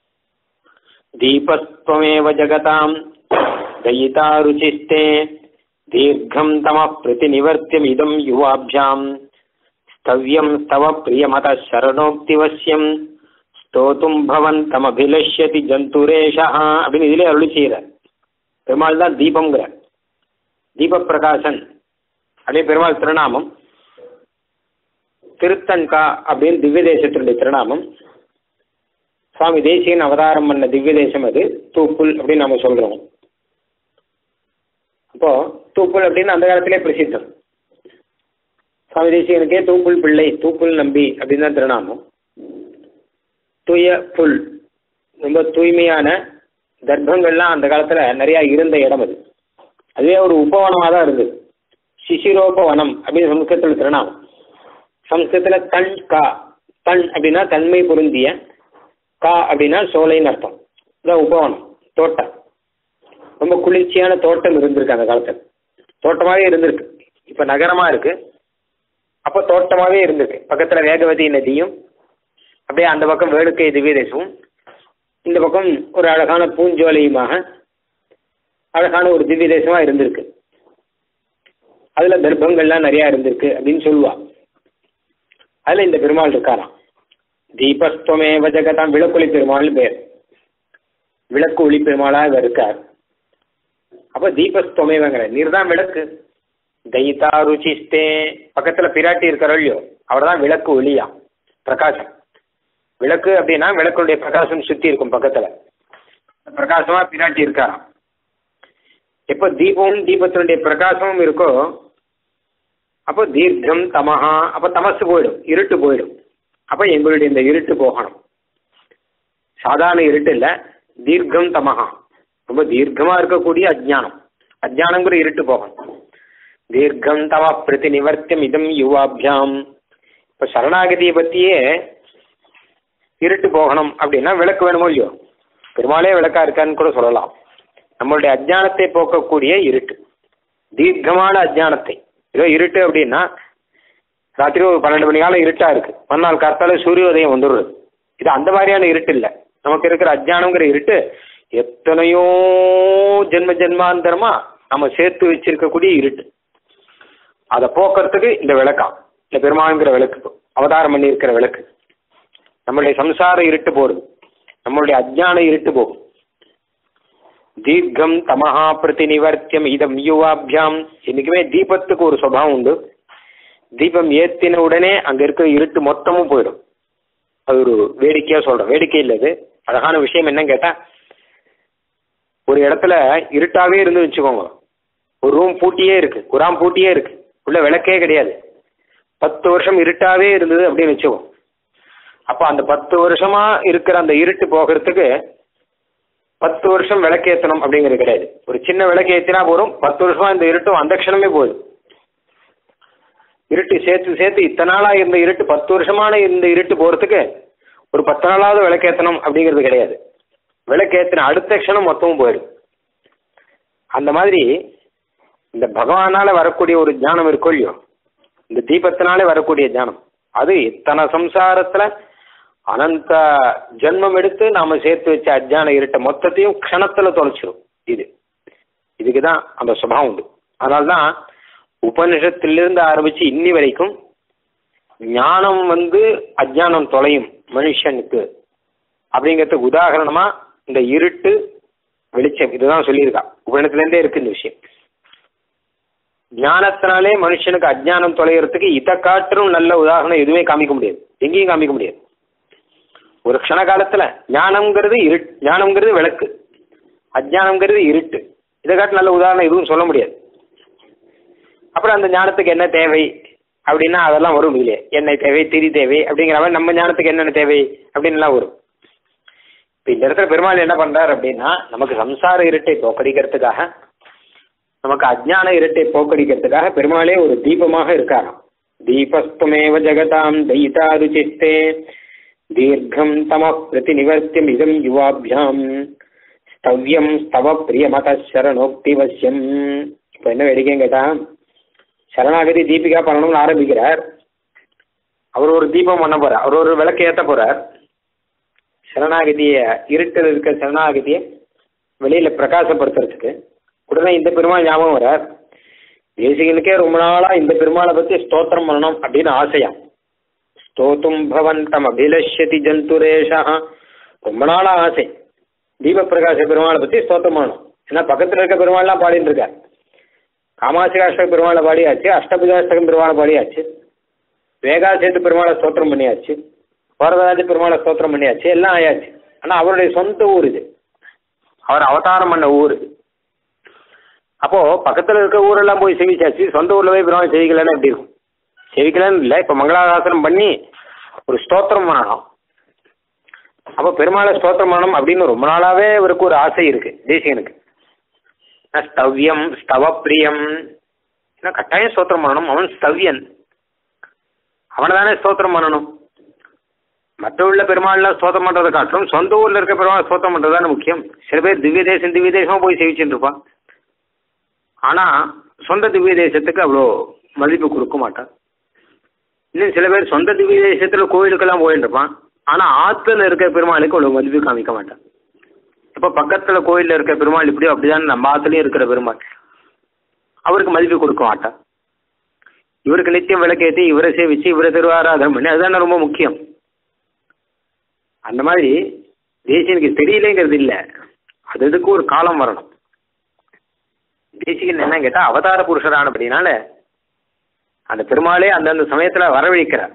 A: தீபஸ்வமேவ ஜகதாம் தயிதா ருச்சிஸ்தே தீர்க்கம் தம பிரதிநிவர்த்தியம் இதம் யுவாப்ஜாம் ஸ்தவ்யம் ஸ்தவ பிரியமத சரணோக்திவசியம் ஸ்தோத்தும் பவன் தமபிலஷ்யதி ஜந்துரேஷா அப்படின்னு இதிலே அருளி செய்கிறார். பெருமாள் தான் தீபம்ங்கிற தீப பிரகாசன் அப்படியே பெருமாள் திருநாமம். திருத்தன்கா அப்படின்னு திவ்ய தேசத்தினுடைய திருநாமம். சுவாமி தேசிகன் அவதாரம் பண்ண திவ்ய தேசம் அது தூப்புல் அப்படின்னு நம்ம சொல்றோம். அப்போ தூப்புல் அப்படின்னு அந்த காலத்திலே பிரசித்தம். சுவாமி தேசிகனுக்கே தூப்புல் பிள்ளை, தூப்புல் நம்பி அப்படின்னு தான் திருநாமம். தூய புல் ரொம்ப தூய்மையான தர்ப்பங்கள்லாம் அந்த காலத்துல நிறைய இருந்த இடம் அது. அதுவே ஒரு உபவனமாக தான் இருந்தது. சிசிரோபவனம் அப்படின்னு சம்ஸ்கிருதத்தில் திருநாமம். சம்ஸ்கிருதத்துல தன் கா, தன் அப்படின்னா தன்மை பொருந்திய, கா அப்படின்னா சோலைன்னு அர்த்தம். இதான் உபவனம், தோட்டம். ரொம்ப குளிர்ச்சியான தோட்டம் இருந்திருக்கு அந்த காலத்தில். தோட்டமாகவே இருந்திருக்கு. இப்போ நகரமாக இருக்கு, அப்போ தோட்டமாகவே இருந்திருக்கு. பக்கத்தில் வேகவதி நதியும், அப்படியே அந்த பக்கம் வேடுக்கை திவ்ய தேசமும், இந்த பக்கம் ஒரு அழகான பூஞ்சோலையுமாக அழகான ஒரு திவ்ய தேசமாக இருந்திருக்கு. அதில் தர்ப்பங்கள்லாம் நிறையா இருந்திருக்கு அப்படின்னு சொல்லுவா. அதில் இந்த பெருமாள் இருக்காராம். தீபஸ்துவமேவ ஜெகதாம், விளக்கொளி பெருமாள் பேர். விளக்கு ஒளி பெருமாளாக இவர் இருக்கார். அப்போ தீபஸ்துவமேவங்கிற நீர் தான் விளக்கு. தைதா ருச்சிஸ்தே, பக்கத்தில் பிராட்டி இருக்கிற இல்லையோ அவர் தான் விளக்கு ஒளியா, பிரகாசம். விளக்கு அப்படின்னா விளக்குடைய பிரகாசம் சுற்றி இருக்கும் பக்கத்தில், பிரகாசமாக பிராட்டி இருக்காராம். எப்போ தீபமும் தீபத்தினுடைய பிரகாசமும் இருக்கோ அப்போ தீர்க்கம் தமஹா, அப்போ தமசு போயிடும், இருட்டு போயிடும். அப்போ எங்களுடைய இந்த இருட்டு போகணும். சாதாரண இருட்டு இல்லை, தீர்க்கம் தமஹா, ரொம்ப தீர்க்கமாக இருக்கக்கூடிய அஜ்ஞானம், அஜ்ஞானங்கிற இருட்டு போகணும். தீர்க்கம் தம பிரதி நிவர்த்தியம் இதம் யுவாபியாம். இப்போ சரணாகதியை பற்றியே இருட்டு போகணும் அப்படின்னா விளக்கு வேணுமோ இல்லையோ, பெருமாளே விளக்கா இருக்கான்னு கூட சொல்லலாம். நம்மளுடைய அஜ்ஞானத்தை போக்கக்கூடிய இருட்டு, தீர்க்கமான அஜ்ஞானத்தை. ஏதோ இருட்டு அப்படின்னா ராத்திரி ஒரு 12 மணி காலம் இருட்டா இருக்கு, மறுநாள் காத்தால சூரியோதயம் வந்துடுறது. இது அந்த மாதிரியான இருட்டு இல்லை. நமக்கு இருக்கிற அஜ்ஞானங்கிற இருட்டு எத்தனையோ ஜென்ம ஜென்மாந்தரமா நம்ம சேர்த்து வச்சிருக்கக்கூடிய இருட்டு. அதை போக்குறதுக்கு இந்த விளக்காம், இந்த பெருமாளுங்கிற விளக்கு, அவதாரம் பண்ணி இருக்கிற விளக்கு. நம்மளுடைய சம்சார இருட்டு போடுது, நம்மளுடைய அஜ்ஞான இருட்டு போகும். தீர்க்கம் தமஹா பிரதி நிவர்த்தியம் இதம் யுவாபியாம். இன்னைக்குமே தீபத்துக்கு ஒரு சுபாவம் உண்டு. தீபம் ஏத்தின உடனே அங்க இருக்கிற இருட்டு மொத்தமும் போயிடும். அது ஒரு வேடிக்கையா சொல்றேன், வேடிக்கை இல்லை, அது அழகான விஷயம். என்னன்னு கேட்டா, ஒரு இடத்துல இருட்டாவே இருந்து வச்சுக்கோங்க, ஒரு ரூம் பூட்டியே இருக்கு, குராம் பூட்டியே இருக்கு, உள்ள விளக்கே கிடையாது, 10 வருஷம் இருட்டாவே இருந்தது அப்படின்னு வச்சுக்கோங்க. அப்போ அந்த 10 வருஷமா இருக்கிற அந்த இருட்டு போகிறதுக்கு 10 வருஷம் விளக்கேற்றணும் அப்படிங்கிறது கிடையாது. ஒரு சின்ன விளக்கு ஏற்றினா போதும், 10 வருஷமா இந்த இருட்டும் அந்த க்ஷணமே போகுது. இருட்டு சேர்த்து சேர்த்து இத்தனை நாளாக இருந்த இருட்டு 10 வருஷமான இந்த இருட்டு போகிறதுக்கு ஒரு 10 நாளாவது விளக்கேற்றணும் அப்படிங்கிறது கிடையாது. விளக்கேற்றின அடுத்த க்ஷணம் மொத்தமும் போயிடும். அந்த மாதிரி இந்த பகவானால வரக்கூடிய ஒரு ஞானம் இருக்கோ இல்லையோ, இந்த தீபத்தினாலே வரக்கூடிய ஞானம், அது இத்தனை சம்சாரத்துல அனந்த ஜென்மம் எடுத்து நாம சேர்த்து வச்ச அஜ்ஞான இருட்ட மொத்தத்தையும் க்ஷணத்துல தொலைச்சிடும். இதுக்கு தான் அந்த சுபாவம் உண்டு. அதனால்தான் உபனிஷத்திலிருந்து ஆரம்பிச்சு இன்னி வரைக்கும் ஞானம் அஜ்ஞானம் தொலையும் மனுஷனுக்கு அப்படிங்கிறதுக்கு உதாரணமா இந்த இருட்டு வெளிச்சம் இதுதான் சொல்லியிருக்கா. உபநிஷத்திலேருந்தே இருக்கு இந்த விஷயம். ஞானத்தினாலே மனுஷனுக்கு அஜ்ஞானம் தொலைகிறதுக்கு இதை காட்டிலும் நல்ல உதாரணம் எதுவுமே காமிக்க முடியாது, எங்கேயும் காமிக்க முடியாது. ஒரு க்ஷண காலத்துல ஞானம்ங்கிறது ஞானம்ங்கிறது விளக்கு, அஜ்ஞானம்ங்கிறது இருட்டு. இதை காட்டு நல்ல உதாரணம் எதுவும் சொல்ல முடியாது. அப்புறம் அந்த ஞானத்துக்கு என்ன தேவை அப்படின்னா அதெல்லாம் வரும் இல்லையே, எண்ணெய் தேவை, திரி தேவை அப்படிங்கிற மாதிரி நம்ம ஞானத்துக்கு என்னென்ன தேவை அப்படின்னு எல்லாம் வரும். இப்போ இந்த இடத்துல பெருமாள் என்ன பண்றாரு அப்படின்னா, நமக்கு சம்சார இருட்டை போக்கடிக்கிறதுக்காக, நமக்கு அஜ்ஞான இருட்டை போக்கடிக்கிறதுக்காக பெருமாளே ஒரு தீபமாக இருக்காராம். தீபஸ்துமேவ ஜெகதாம் தைதா ருச்சிஸ்தே தீர்க்கம் தம பிரதி நிவர்த்தியம் இதம் யுவாபியாம் ஸ்தவ்யம் ஸ்தவ பிரியமத சரணோக்தி வசியம். இப்போ என்ன வேடிக்கைன்னு கேட்டா, சரணாகதி தீபிகா பண்ணணும்னு ஆரம்பிக்கிறார். அவர் ஒரு தீபம் பண்ண போறார், அவர் ஒரு விளக்கு ஏற்ற போறார். சரணாகதியை இருட்டில் இருக்க சரணாகதியை வெளியில பிரகாசப்படுத்துறதுக்கு உடனே இந்த பெருமாள் ஞாபகம் வரார். தேசிகனுக்கே ரொம்ப நாளா இந்த பெருமாளை பத்தி ஸ்தோத்திரம் பண்ணணும் அப்படின்னு ஆசையா. ஸ்தோத்தும் பவந்தம் அபிலஷ்யதி ஜந்துரேஷா, ரொம்ப நாளா ஆசை தீப பிரகாச பெருமாளை பத்தி ஸ்தோத்திரம் பண்ணணும். ஏன்னா பக்கத்துல இருக்க பெருமாள்லாம் பாடிட்டு இருக்கார். காமாசிகாஷ்டக பெருமாளை பாடியாச்சு, அஷ்டபுஜாஷ்டகம் பெருமாளை பாடியாச்சு, வேகாசேத்து பெருமாளை ஸ்தோத்திரம் பண்ணியாச்சு, வரதராஜ பெருமாளை ஸ்தோத்திரம் பண்ணியாச்சு, எல்லாம் ஆயாச்சு. ஆனா அவருடைய சொந்த ஊர் இது, அவர் அவதாரம் பண்ண ஊர் இது. அப்போ பக்கத்துல இருக்க ஊரெல்லாம் போய் செவிச்சாச்சு, சொந்த ஊர்ல போய் பெருமாள் செவிக்கலன்னு எப்படி இருக்கும்? செவிக்கலன்னு இல்லை, இப்ப மங்களாசாசனம் பண்ணி ஒரு ஸ்தோத்திரம் பண்ணணும். அப்போ பெருமாளை ஸ்தோத்திரம் பண்ணணும் அப்படின்னு ரொம்ப நாளாவே இவருக்கு ஒரு ஆசை இருக்கு தேசிகனுக்கு. ஸ்தவ்யம் ஸ்தவப்பிரியம், கட்டாயம் ஸ்தோத்திரம் பண்ணணும். அவன் ஸ்தவ்யன், அவனை தானே ஸ்தோத்திரம் பண்ணணும். மற்ற உள்ள பெருமாள்லாம் ஸ்தோத்திரம் பண்றதை காட்டிலும் சொந்த ஊர்ல இருக்க பெருமாள் ஸ்தோத்திரம் பண்றது தானே முக்கியம். சில பேர் திவ்ய தேசமா போய் சேவிச்சுட்டு இருப்பான். ஆனா சொந்த திவ்ய தேசத்துக்கு அவ்வளோ மதிப்பு கொடுக்க மாட்டான். இன்னும் சில பேர் சொந்த திவ்ய தேசத்துல கோயிலுக்கெல்லாம் போயிட்டு இருப்பான். ஆனா ஆத்துல இருக்க பெருமாளுக்கு அவ்வளோ மதிப்பு காமிக்க மாட்டான். இப்ப பக்கத்துல கோயில்ல இருக்க பெருமாள் இப்படியோ அப்படிதான் நம்ம ஆத்துலயும் இருக்கிற பெருமாள் அவருக்கு மதிப்பு கொடுக்க மாட்டான். இவருக்கு நித்தியம் விளக்கேற்றி இவரை சேவிச்சு இவரை திருவாராதனம் பண்ணி அதுதானே ரொம்ப முக்கியம். அந்த மாதிரி தேசிகனுக்கு தெரியலேங்கிறது இல்லை, அதுக்கு ஒரு காலம் வரணும். தேசிகன் என்ன கேட்டா அவதார புருஷரான அப்படின்னால அந்த பெருமாளே அந்தந்த சமயத்துல வரவழைக்கிறார்.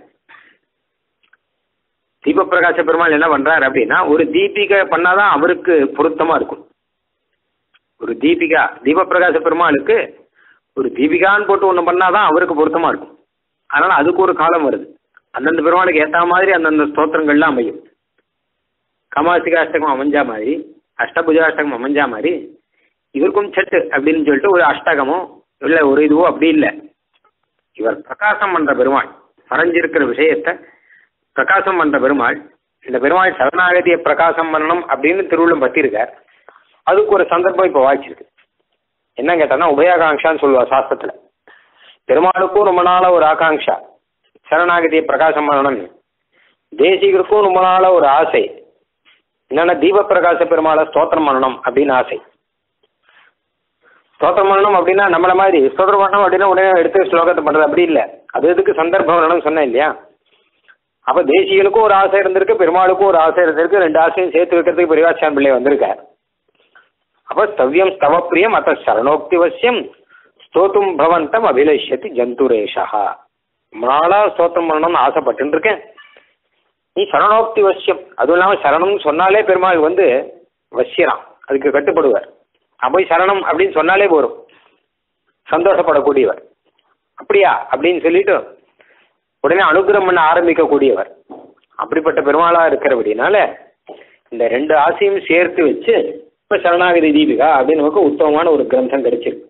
A: தீபப்பிரகாச பெருமாள் என்ன பண்றாரு அப்படின்னா ஒரு தீபிகை பண்ணாதான் அவருக்கு பொருத்தமா இருக்கும். ஒரு தீபப்பிரகாச பெருமாளுக்கு ஒரு தீபிகான்னு போட்டு ஒன்று பண்ணாதான் அவருக்கு பொருத்தமா இருக்கும். அதனால அதுக்கு ஒரு காலம் வருது. அந்தந்த பெருமாளுக்கு ஏற்ற மாதிரி அந்தந்த ஸ்தோத்திரங்கள்லாம் அமையும். கமாசிகாஷ்டகம் அமைஞ்சா மாதிரி, அஷ்டபுஜாஷ்டகம் அமைஞ்சா மாதிரி இவருக்கும் சட்டு அப்படின்னு சொல்லிட்டு ஒரு அஷ்டகமோ இல்லை ஒரு இதுவோ அப்படி இல்லை. இவர் பிரகாசம் பண்ற பெருமாள், மறைஞ்சிருக்கிற விஷயத்த பிரகாசம் பண்ற பெருமாள். இந்த பெருமாள் சரணாகதியை பிரகாசம் பண்ணணும் அப்படின்னு திருவுள்ளம் பத்திருக்கார். அதுக்கு ஒரு சந்தர்ப்பம் இப்போ வாய்ச்சிருக்கு. என்ன கேட்டான்னா உபயாகாங்கான்னு சொல்லுவா சாஸ்திரத்துல. பெருமாளுக்கும் ரொம்ப நாள ஒரு ஆகாங்ஷா சரணாகதியை பிரகாசம் பண்ணணும்னு. தேசிகருக்கும் ரொம்ப நாள ஒரு ஆசை என்னன்னா தீபப்பிரகாச பெருமாளை ஸ்தோத்திரம் பண்ணணும் அப்படின்னு ஆசை. ஸ்தோத்திரம் பண்ணணும் அப்படின்னா நம்மள மாதிரி ஸ்தோத்திரம் பண்ணணும் அப்படின்னா உடனே எடுத்து ஸ்லோகத்தை பண்றது அப்படி இல்லை. அது எதுக்கு சந்தர்ப்பம் வரணும்னு சொன்னேன் இல்லையா. அப்ப தேசிகனுக்கும் ஒரு ஆசை இருந்திருக்கு, பெருமாளுக்கும் ஒரு ஆசை இருந்திருக்கு. ரெண்டு ஆசையும் சேர்த்து வைக்கிறதுக்கு பெரியவாச்சான் பிள்ளை வந்திருக்கார். அப்ப ஸ்தவ்யம் ஸ்தவப்பிரியம் அத்த சரணோக்தி வசியம் ஸ்தோத்தும் பவந்தம் அபிலேஷதி ஜந்துரேஷா. நாளா ஸ்தோத்திரம் பண்ணணும்னு ஆசைப்பட்டு இருக்கேன், நீ சரணோக்தி வசியம். அதுவும் இல்லாமல் சரணம்னு சொன்னாலே பெருமாள் வசியறான், அதுக்கு கட்டுப்படுவார். போய் சரணம் அப்படின்னு சொன்னாலே போரும், சந்தோஷப்படக்கூடியவர். அப்படியா அப்படின்னு சொல்லிட்டு உடனே அனுகிரகம் பண்ண ஆரம்பிக்கக்கூடியவர். அப்படிப்பட்ட பெருமாளா இருக்கிறபடினால இந்த ரெண்டு ஆசையும் சேர்த்து வச்சு இப்ப சரணாகதி தீபிகா அப்படின்னு நமக்கு உத்தமமான ஒரு கிரந்தம் கிடைச்சிருக்கு.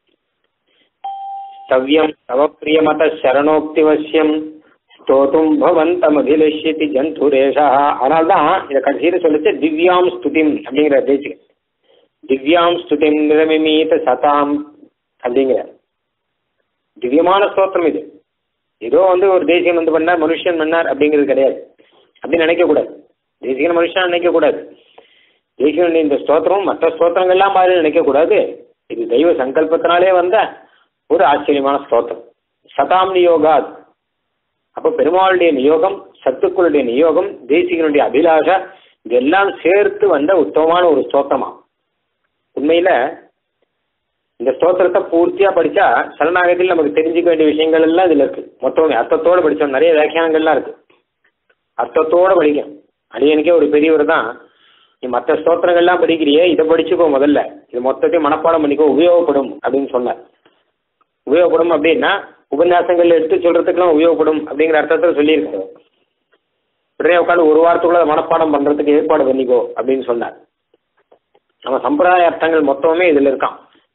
A: ஸ்தவ்யம் தவப்பிரியமத சரணோக்தி வசியம் ஸ்தோத்தும் பவந்தம் அபிலஷ்யதி ஜந்துரேஷா. அதனால்தான் இதை கடைசியில் சொல்லிச்சு திவ்யாம் ஸ்துதிம் அப்படிங்கிற தேசிக. திவ்யாம் ஸ்துதிம் நிரமிமீத சதாம் அப்படிங்கிற திவ்யமான ஸ்தோத்திரம் இது. ஏதோ ஒரு தேசிகன் பண்ணார், மனுஷன் பண்ணார் அப்படிங்கிறது கிடையாது. அப்படின்னு நினைக்கக்கூடாது. தேசிகன் மனுஷன் நினைக்கக்கூடாது. தேசிகனுடைய இந்த ஸ்தோத்திரம் மற்ற ஸ்தோத்திரங்கள்லாம் மாதிரி நினைக்கக்கூடாது. இது தெய்வ சங்கல்பத்தினாலே வந்த ஒரு ஆச்சரியமான ஸ்தோத்திரம். சதாம் நியோகாத். அப்போ பெருமாளுடைய நியோகம், சத்துக்களுடைய நியோகம், தேசிகனுடைய அபிலாஷா இதெல்லாம் சேர்த்து வந்த உத்தமமான ஒரு ஸ்தோத்திரமா. உண்மையில இந்த ஸ்தோத்திரத்தை பூர்த்தியா படிச்சா சரணாகதியில் நமக்கு தெரிஞ்சுக்க வேண்டிய விஷயங்கள் எல்லாம் இதுல இருக்கு. மொத்தம் அர்த்தத்தோட படிச்சோம். நிறைய வியாக்கியானங்கள்லாம் இருக்கு, அர்த்தத்தோட படிக்கும். அடியனுக்கே ஒரு பெரியவர் தான், நீ மற்ற ஸ்தோத்திரங்கள்லாம் படிக்கிறியே இதை படிச்சுக்கோ, முதல்ல இது மொத்தத்தையும் மனப்பாடம் பண்ணிக்கோ, உபயோகப்படும் அப்படின்னு சொன்னார். உபயோகப்படும் அப்படின்னா உபன்யாசங்கள் எடுத்து சொல்றதுக்கெல்லாம் உபயோகப்படும் அப்படிங்கிற அர்த்தத்தில் சொல்லியிருக்காரு. உடனே உட்காந்து ஒரு வாரத்துக்குள்ள மனப்பாடம் பண்றதுக்கு ஏற்பாடு பண்ணிக்கோ அப்படின்னு சொன்னார். நம்ம சம்பிரதாய அர்த்தங்கள் மொத்தமே இதுல இருக்கான்.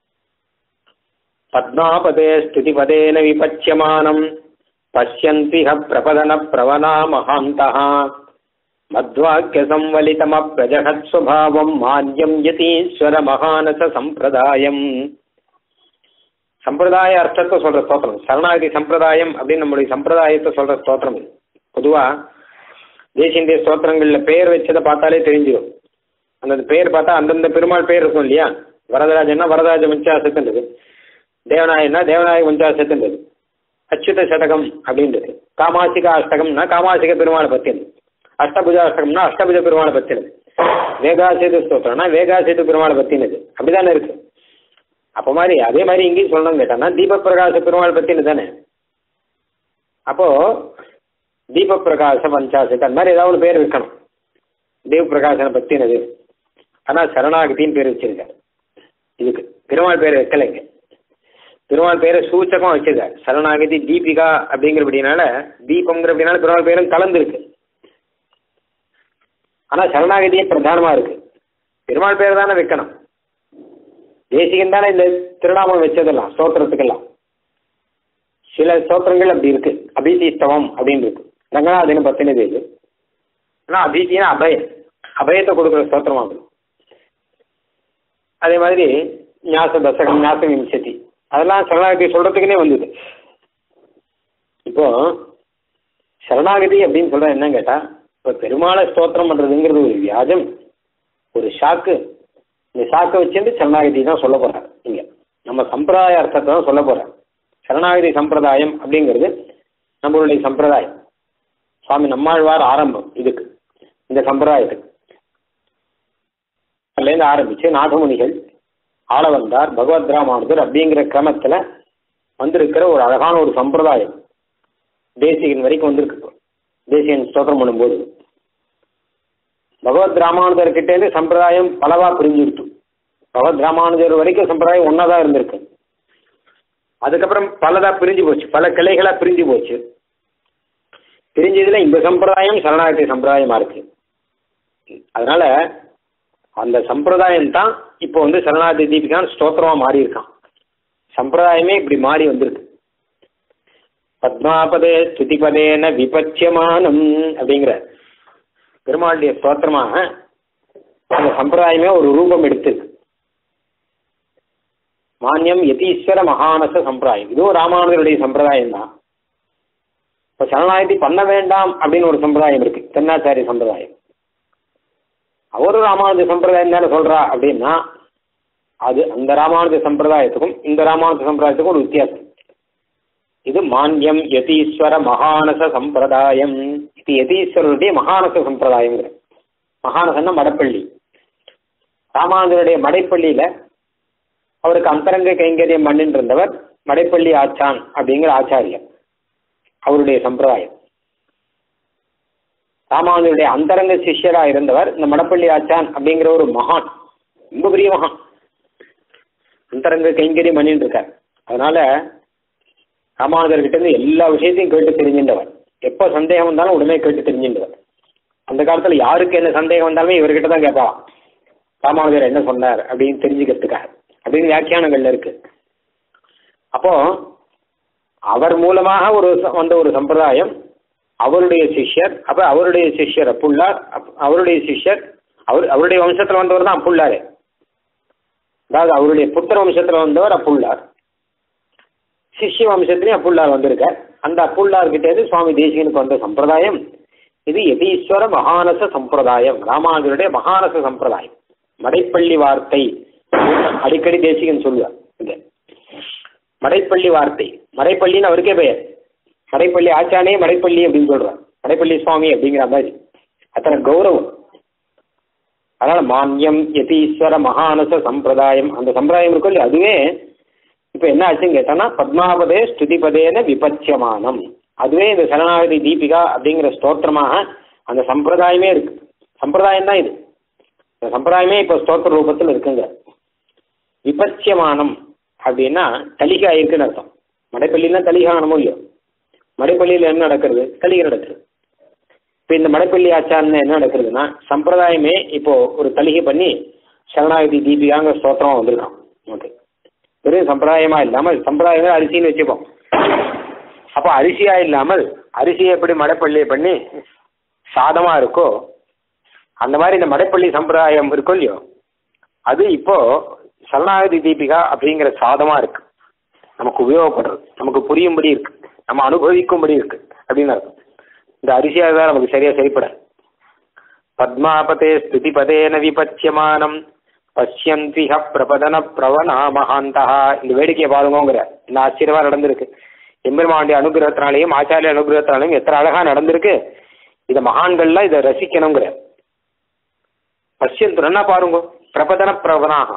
A: பத்மாபதே ஸ்துதிபதேன விபட்சியமானம் பஷ்யந்திஹ பிரபதன பிரவனா மகாந்தா மத்வாக்கிய சம்வலிதம பிரஜகத் சுபாவம் மான்யம் யதீஸ்வர மகானச சம்பிரதாயம். சம்பிரதாய அர்த்தத்தை சொல்ற ஸ்தோத்திரம் சரணாகதி சம்பிரதாயம் அப்படின்னு நம்மளுடைய சம்பிரதாயத்தை சொல்ற ஸ்தோத்திரம் இது. பொதுவா தேசிய ஸ்தோத்திரங்கள்ல பெயர் வச்சதை பார்த்தாலே தெரிஞ்சிடும். அந்த பெயர் பார்த்தா அந்தந்த பெருமாள் பெயர் இருக்கும் இல்லையா. வரதராஜன்னா வரதராஜ பஞ்சாசத்துன்றது, தேவநாயகன்னா தேவநாயக பஞ்சாசத்துன்றது, அச்சுத சதகம் அப்படின்றது, காமாசிக அஷ்டகம்னா காமாசிக பெருமாளை பத்தினது, அஷ்டபுஜ அஷ்டகம்னா அஷ்டபுஜ பெருமாளை பத்தினது, வேகாசேது ஸ்தோத்திரம்னா வேகாசேது பெருமாளை பத்தினது. அப்படிதானே இருக்கு. அப்போ மாதிரி அதே மாதிரி இங்கேயும் சொல்லணும்னு கேட்டான்னா தீபப்பிரகாச பெருமாள் பத்தினது தானே. அப்போ தீபப்பிரகாச பஞ்சாசத்து அந்த மாதிரி ஏதாவது ஒரு பேர் வைக்கணும். தீபப்பிரகாசனை பத்தினது. ஆனால் சரணாகத்தின்னு பேர் வச்சிருக்காரு. இதுக்கு பெருமாள் பேர் வைக்கலைங்க. பெருமாள் பேரை சூச்சகம் வச்சிருக்காரு. சரணாகதி தீபிகா அப்படிங்கிறபடினால, தீபங்கிற அப்படின்னால பெருமாள் பேரும் கலந்துருக்கு. ஆனால் சரணாகதியே பிரதானமாக இருக்கு. பெருமாள் பேர் தானே வைக்கணும். தேசிகன் தானே இந்த திருநாமம் வச்சதெல்லாம் ஸ்தோத்திரத்துக்கெல்லாம். சில ஸ்தோத்திரங்கள் அப்படி இருக்கு, அபிதீஸ்தவம் அப்படின்னு இருக்கு, ரங்கநாதன் பத்தினது இது. ஆனால் அபிதினா அபயம், அபயத்தை கொடுக்குற ஸ்தோத்திரமாகும். அதே மாதிரி ஞாச தசகம், ஞாச விம்சதி, அதெல்லாம் சரணாகதி சொல்றதுக்குன்னே வந்தது. இப்போ சரணாகதி அப்படின்னு சொல்ற என்னன்னு கேட்டா, இப்போ பெருமாளை ஸ்தோத்திரம் பண்றதுங்கிறது ஒரு வியாஜம், ஒரு ஷாக்கு. இந்த ஷாக்கை வச்சுட்டு சரணாகதி தான் சொல்ல போறாரு. இங்க நம்ம சம்பிரதாய அர்த்தத்தை தான் சொல்ல போறாரு. சரணாகதி சம்பிரதாயம் அப்படிங்கிறது நம்மளுடைய சம்பிரதாயம். சுவாமி நம்மாழ்வார் ஆரம்பம் இதுக்கு, இந்த சம்பிரதாயத்துக்கு. அதுலேருந்து ஆரம்பிச்சு நாகமுனிகள், ஆளவந்தார், பகவத் ராமானுஜர் அப்படிங்கிற கிரமத்தில் வந்திருக்கிற ஒரு அழகான ஒரு சம்பிரதாயம் தேசிகன் வரைக்கும் வந்திருக்கு. தேசிகன் ஸ்தோத்திரம் பண்ணும்போது பகவத் ராமானுஜர்கிட்டேருந்து சம்பிரதாயம் பலவா பிரிஞ்சுடுத்து. பகவத் ராமானுஜர் வரைக்கும் சம்பிரதாயம் ஒன்றா தான் இருந்திருக்கு. அதுக்கப்புறம் பலதா பிரிஞ்சு போச்சு, பல கிளைகளாக பிரிஞ்சு போச்சு. பிரிஞ்சதுல இந்த சம்பிரதாயம் சரணாகதி சம்பிரதாயமா இருக்கு. அதனால அந்த சம்பிரதாயம் தான் இப்போ வந்து சரணாகதி தீபிகான் ஸ்தோத்திரமா மாறி இருக்கான். சம்பிரதாயமே இப்படி மாறி வந்திருக்கு. பத்மாபதே ஸ்துதிபதேன விபட்சியமானம் அப்படிங்கிற பெருமாளுடைய ஸ்தோத்திரமாக அந்த சம்பிரதாயமே ஒரு ரூபம் எடுத்திருக்கு. மான்யம் யதீஸ்வர மகானச சம்பிரதாயம், இதுவும் ராமானுஜருடைய சம்பிரதாயம் தான். இப்போ சரணாகதி பண்ண வேண்டாம் அப்படின்னு ஒரு சம்பிரதாயம் இருக்கு, தென்னாச்சாரிய சம்பிரதாயம். அவரும் ராமானுஜ சம்பிரதாயம் தானே சொல்றா அப்படின்னா, அது அந்த ராமானுஜ சம்பிரதாயத்துக்கும் இந்த ராமானுஜ சம்பிரதாயத்துக்கும் ஒரு வித்தியாசம். இது மான்யம் யதீஸ்வர மகானச சம்பிரதாயம், இது யதீஸ்வரருடைய மகானச சம்பிரதாயம். மகானசன்னா மடப்பள்ளி. ராமானுஜருடைய மடைப்பள்ளியில அவருக்கு அந்தரங்க கைங்கரியம் பண்ணிட்டு இருந்தவர் மடைப்பள்ளி ஆச்சான் அப்படிங்கிற ஆச்சாரியர், அவருடைய சம்பிரதாயம். ராமானுஜருடைய அந்தரங்க சிஷ்யராக இருந்தவர் இந்த மடப்பள்ளி ஆச்சான் அப்படிங்கிற ஒரு மகான், ரொம்ப பெரிய மகான், அந்தரங்க கைங்கரியம் பண்ணிட்டு இருக்கார். அதனால ராமானுஜர்கிட்ட இருந்து எல்லா விஷயத்தையும் கேட்டு தெரிஞ்சின்றவர். எப்போ சந்தேகம் வந்தாலும் உடனே கேட்டு தெரிஞ்சின்றவர். அந்த காலத்தில் யாருக்கு என்ன சந்தேகம் வந்தாலுமே இவர்கிட்ட தான் கேட்பா, ராமானுஜர் என்ன சொன்னார் அப்படின்னு தெரிஞ்சுக்கிறதுக்காக அப்படின்னு வியாக்கியானங்கள்ல இருக்கு. அப்போ அவர் மூலமாக வந்த ஒரு சம்பிரதாயம், அவருடைய சிஷ்யர், அப்ப அவருடைய சிஷ்யர் அப்புள்ளார், அவருடைய சிஷ்யர் அவருடைய வம்சத்தில் வந்தவர் தான் அப்புள்ளாரே. அதாவது அவருடைய புத்திர வம்சத்தில் வந்தவர் அப்புள்ளார், சிஷ்ய வம்சத்திலையும் அப்புள்ளார் வந்திருக்கார். அந்த அப்புள்ளார்கிட்டே சுவாமி தேசிகனுக்கு வந்த சம்பிரதாயம் இது யதீஸ்வர மகானச சம்பிரதாயம், ராமானுஜருடைய மகானச சம்பிரதாயம். மடைப்பள்ளி வார்த்தை அடிக்கடி தேசிகன் சொல்லுவார். இந்த மடைப்பள்ளி வார்த்தை, மடைப்பள்ளின்னு அவருக்கே பெயர். மடைப்பள்ளி ஆச்சானே மடைப்பள்ளி அப்படின்னு சொல்றார், மடைப்பள்ளி சுவாமி அப்படிங்கிற மாதிரி அத்தனை கௌரவம். அதனால மான்யம் யதீஸ்வர மகானச சம்பிரதாயம், அந்த சம்பிரதாயம் இருக்கும் இல்லையா, அதுவே இப்போ என்ன ஆச்சுன்னு கேட்டோம்னா பத்மாபதே ஸ்துதிபதேன விபட்சியமானம், அதுவே இந்த சரணாகதி தீபிகா அப்படிங்கிற ஸ்தோத்திரமாக அந்த சம்பிரதாயமே இருக்கு. சம்பிரதாயம் தான் இது, இந்த சம்பிரதாயமே இப்போ ஸ்தோத்திர ரூபத்தில் இருக்குங்க. விபட்சியமானம் அப்படின்னா தலிகா இருக்குன்னு அர்த்தம். மடைப்பள்ளினா தலிகானமோ இல்லையோ, மடைப்பள்ளியில் என்ன நடக்கிறது, தலிகை நடக்கிறது. இப்போ இந்த மடைப்பள்ளி ஆச்சாரன்னு என்ன நடக்கிறதுனா சம்பிரதாயமே இப்போ ஒரு தலிகை பண்ணி சரணாகதி தீபிகாங்க ஸ்தோத்திரமாக வந்திருக்கான். ஓகே, வெறும் சம்பிரதாயமா இல்லாமல், சம்பிரதாயமே அரிசின்னு வச்சுப்போம். அப்போ அரிசியா இல்லாமல் அரிசியை எப்படி மடைப்பள்ளியை பண்ணி சாதமா இருக்கோ அந்த மாதிரி இந்த மடைப்பள்ளி சம்பிரதாயம் இருக்கோ இல்லையோ, அது இப்போ சரணாகதி தீபிகா அப்படிங்கிற சாதமா இருக்கு. நமக்கு உபயோகப்படுறது, நமக்கு புரியும்படி இருக்கு, நம்ம அனுபவிக்கும்படி இருக்கு அப்படின்னு அர்த்தம். இந்த அரிசியாக தான் நமக்கு சரியா சரிப்பட. பத்மாபதே ஸ்துதிபதேன விபட்சியமானம் பஷ்யந்திஹ பிரபதன பிரவணா மகாந்தா. இந்த வேடிக்கையை பாருங்கிற இந்த ஆச்சரியமா நடந்திருக்கு. எம்பெருமானுடைய அனுகிரகத்தினாலையும் ஆச்சாரிய அனுகிரகத்தினாலையும் எத்தனை அழகா நடந்திருக்கு. இதை மகான்கள்லாம் இதை ரசிக்கணுங்கிற. பஷ்யந்துன்னா பாருங்க, பிரபதன பிரவணாக,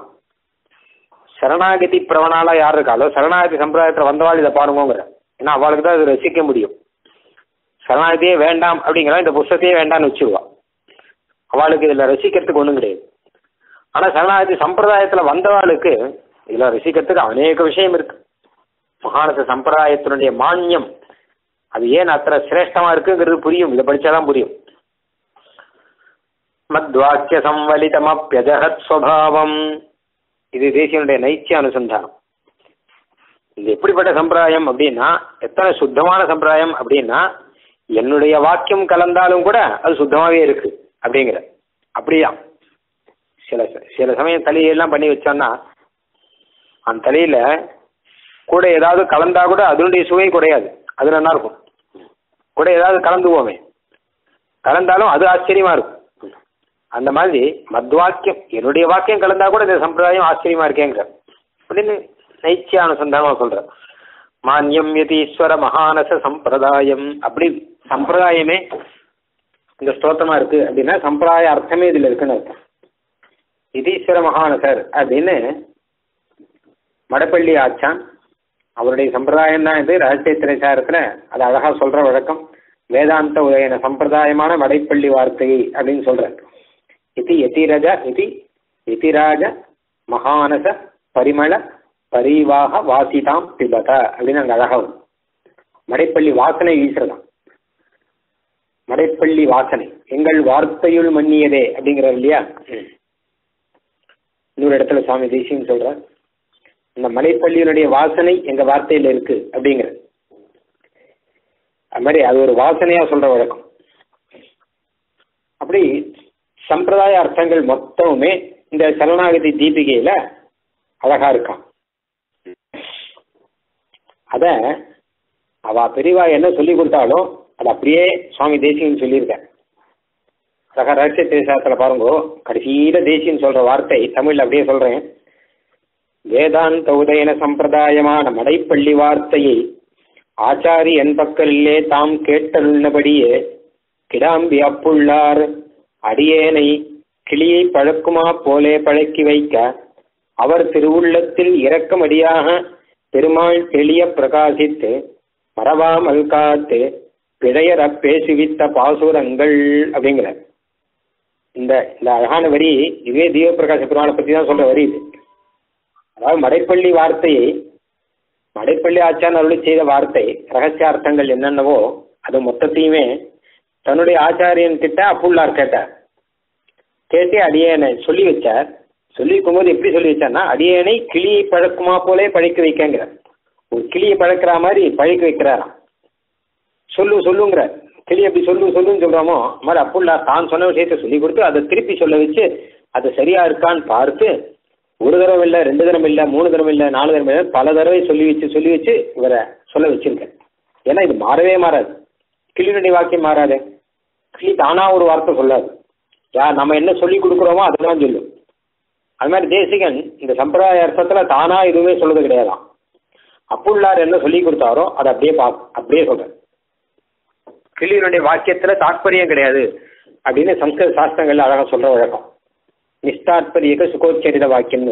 A: சரணாகதி பிரவணாலா யார் இருக்காளோ சரணாகதி சம்பிரதாயத்தில் வந்தவாள் இதை பாருங்கிற. ஏன்னா அவளுக்கு தான் இதை ரசிக்க முடியும். சரணாகதியே வேண்டாம் அப்படிங்கிற இந்த புஸ்தத்தையே வேண்டாம்னு வச்சுருவா. அவளுக்கு இதில் ரசிக்கிறதுக்கு ஒன்றும் கிடையாது. ஆனால் சரணாகதி சம்பிரதாயத்தில் வந்தவாளுக்கு இதில் ரசிக்கிறதுக்கு அநேக விஷயம் இருக்கு. மகானச சம்பிரதாயத்தினுடைய மான்யம் அது ஏன் அத்தனை சிரேஷ்டமாக இருக்குங்கிறது புரியும். இதை படித்தாதான் புரியும். மத்வாக்கிய சம்வலிதமப்யஜஹத் ஸ்வபாவம். இது தேசியனுடைய நைச்சிய அனுசந்தானம். இது எப்படிப்பட்ட சம்பிரதாயம் அப்படின்னா, எத்தனை சுத்தமான சம்பிரதாயம் அப்படின்னா, என்னுடைய வாக்கியம் கலந்தாலும் கூட அது சுத்தமாகவே இருக்கு அப்படிங்கிற. அப்படியா சில சில சமயம் தலையெல்லாம் பண்ணி வச்சோன்னா அந்த தலையில கூட ஏதாவது கலந்தா கூட அதனுடைய சுவை குறையாது, அது நல்லா இருக்கும். கூட ஏதாவது கலந்துவோமே, கலந்தாலும் அது ஆச்சரியமா இருக்கும். அந்த மாதிரி மத்வாக்கியம் என்னுடைய வாக்கியம் கலந்தா கூட இந்த சம்பிரதாயம் ஆச்சரியமா இருக்கேங்கிற அப்படின்னு நைச்சிய அனுசந்தானமா சொல்ற. மான்யம் யதீஸ்வர மகானச சம்பிரதாயம். அப்படி சம்பிரதாயமே இந்த ஸ்தோத்திரமா இருக்கு அப்படின்னா சம்பிரதாய அர்த்தமே இதுல இருக்குன்னு அர்த்தம். யதீஸ்வர மகானசர் அப்படின்னு மடப்பள்ளி ஆச்சான் அவருடைய சம்பிரதாயம் தான் இது. ரகசிய திரைசாரத்துல அது அழகா சொல்ற வழக்கம். வேதாந்த உதயன சம்பிரதாயமான மடைப்பள்ளி வார்த்தை அப்படின்னு சொல்ற. இது யதிராஜ மகானச பரிமள பரிவாக வாசிதாம் பிபத அப்படின்னு அங்க அழகா வரும். மடைப்பள்ளி வாசனை வீசுறதாம். மடைப்பள்ளி வாசனை எங்கள் வார்த்தையுள் மன்னியதே அப்படிங்கிறார் இல்லையா. இன்னொரு இடத்துல சுவாமி தேசியம் சொல்ற, இந்த மலைப்பள்ளியினுடைய வாசனை எங்க வார்த்தையில இருக்கு அப்படிங்கிற. அது மாதிரி அது ஒரு வாசனையா சொல்ற வழக்கம். அப்படி சம்பிரதாய அர்த்தங்கள் மொத்தமுமே இந்த சரணாகதி தீபிகையில அழகா இருக்கான். அத அவ பெரியவா என்ன சொல்லி கொடுத்தாலும் அது அப்படியே சுவாமி தேசியன்னு சொல்லியிருக்கேன். சக ரகசிய தேசாத்துல பாருங்கோ, கடைசியில தேசியன்னு சொல்ற வார்த்தை தமிழ்ல அப்படியே சொல்றேன். வேதாந்த உதயன சம்பிரதாயமான மடைப்பள்ளி வார்த்தையை ஆச்சாரி என் பக்கலிலே தாம் கேட்டலுள்ளபடியே கிடாம்பி அப்புள்ளார் அடியேனை கிளியை பழக்குமா போலே பழக்கி வைக்க அவர் திருவுள்ளத்தில் இரக்கமடியாக பெருமாள் தெளிய பிரகாசித்து மறவாமல் காத்து பிழையற பேசுவித்த பாசுரங்கள் அப்படிங்கிற இந்த அழகான வரி. இதுவே தீபப்பிரகாச பெருமாளை பற்றி தான் சொல்ற வரி இது. அதாவது மடைப்பள்ளி வார்த்தையை மடைப்பள்ளி ஆச்சான் அருளி செய்த வார்த்தை ரகசியார்த்தங்கள் என்னென்னவோ அது மொத்தத்தையுமே தன்னுடைய ஆச்சாரியன் கிட்ட அப்புள்ளார் கேட்டார். கேட்டு அடியேனை சொல்லி வச்சார். சொல்லி இருக்கும்போது எப்படி சொல்லி வச்சார்னா, அடியேனை கிளியை பழக்குமா போலே பழக்க வைக்கங்கிற. ஒரு கிளியை பழக்கிற மாதிரி பழக்க வைக்கிறாராம். சொல்லுங்கிற கிளி எப்படி சொல்லுன்னு சொல்றாமோ மாதிரி அப்புள்ளார் தான் சொன்ன விஷயத்தை சொல்லி கொடுத்து அதை திருப்பி சொல்ல வச்சு அது சரியா இருக்கான்னு பார்த்து ஒரு தடவை இல்லை, 2 தடவை இல்லை, 3 தடவை இல்லை, 4 தடவை இல்லை, பல தடவை சொல்லி வச்சு இவரை சொல்ல வச்சிருக்கேன். ஏன்னா இது மாறவே மாறாது. கிளியினுடைய வாக்கியம் மாறாது. கிளி தானா ஒரு வார்த்தை சொல்லாது. நம்ம என்ன சொல்லி கொடுக்குறோமோ அதுதான் சொல்லும். அது மாதிரி தேசிகன் இந்த சம்பிரதாய அர்த்தத்துல தானா எதுவுமே சொல்றது கிடையாதான். அப்புள்ளார் என்ன சொல்லி கொடுத்தாரோ அதை அப்படியே சொல்றேன். கிளியினுடைய வாக்கியத்துல தாற்பயம் கிடையாது அப்படின்னு சம்ஸ்கிருத சாஸ்திரங்கள்ல அழகா சொல்ற வழக்கம். நிஷ்டாத்பரியக சுகோச்சரித வாக்கியம்னு.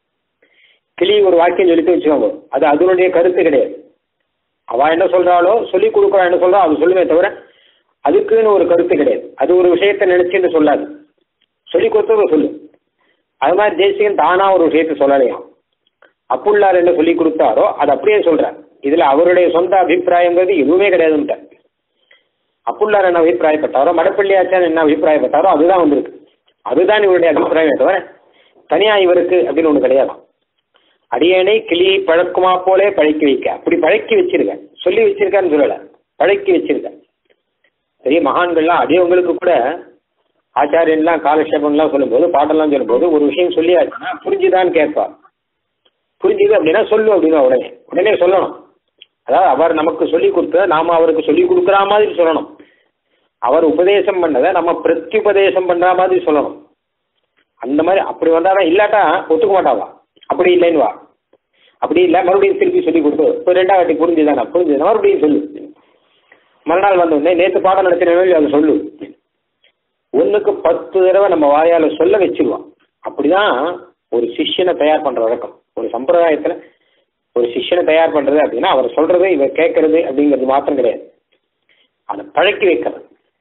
A: கிளி ஒரு வாக்கியம் சொல்லிட்டு வச்சுக்கோங்க, அது அதனுடைய கருத்து கிடையாது. அவ என்ன சொல்றாளோ சொல்லி கொடுக்குறா என்ன சொல்றா அது சொல்லுமே தவிர அதுக்குன்னு ஒரு கருத்து கிடையாது. அது ஒரு விஷயத்தை நினைச்சுட்டு சொல்லாது, சொல்லி கொடுத்தது சொல்லு. அது மாதிரி தேசிகன் தானா ஒரு விஷயத்தை சொல்லலையாம். அப்புள்ளார் என்ன சொல்லி கொடுத்தாரோ அது அப்படியே சொல்றார். இதுல அவருடைய சொந்த அபிப்பிராயங்கிறது எதுவுமே கிடையாதுன்ட்டு. அப்புள்ளார் என்ன அபிப்பிராயப்பட்டாரோ, மடப்பள்ளி ஆச்சான் என்ன அபிப்பிராயப்பட்டாரோ அதுதான் வந்திருக்கு. அதுதான் இவருடைய அபிப்பிராயம் தவிர தனியா இவருக்கு அப்படின்னு ஒண்ணு கிடையாது. அடியேனை கிளியை பழக்குமா போலே பழக்கி வைக்க, அப்படி பழக்கி வச்சிருக்க, சொல்லி வச்சிருக்கான்னு சொல்லல, பழக்கி வச்சிருக்க. பெரிய மகான்கள்லாம் அடியவங்களுக்கு கூட ஆச்சாரியன்லாம் காலக்ஷேபம்லாம் சொல்லும்போது பாட்டெல்லாம் சொல்லும்போது ஒரு விஷயம் சொல்லியாச்சுன்னா புரிஞ்சுதான்னு கேட்பா. புரிஞ்சுது அப்படின்னா சொல்லு அப்படின்னா உடனே சொல்லணும். அதாவது அவர் நமக்கு சொல்லி கொடுத்த நாம அவருக்கு சொல்லி கொடுக்குற மாதிரி சொல்லணும். அவர் உபதேசம் பண்ணதை நம்ம பிரத்யுபதேசம் பண்ற மாதிரி சொல்லணும். அந்த மாதிரி அப்படி வந்தாதான், இல்லாட்டா ஒத்துக்க மாட்டாவா. அப்படி இல்லைன்னு வா, அப்படி இல்லை மறுபடியும் திருப்பி சொல்லி கொடுத்து இப்போ 2ஆம் வாட்டி புரிஞ்சுதானா மறுபடியும் சொல்லு. மறுநாள் வந்தோடனே நேற்று பாடம் நடத்தினவே அதை சொல்லு. 1க்கு 10 தடவை நம்ம வாயால் சொல்ல வச்சிருவோம். அப்படிதான் ஒரு சிஷ்யனை தயார் பண்ற வழக்கம். ஒரு சம்பிரதாயத்தில் ஒரு சிஷ்யனை தயார் பண்றது அப்படின்னா அவர் சொல்றது இவர் கேட்கறது அப்படிங்கிறது மாத்திரம் கிடையாது, அதை பழக்கி வைக்கிறது.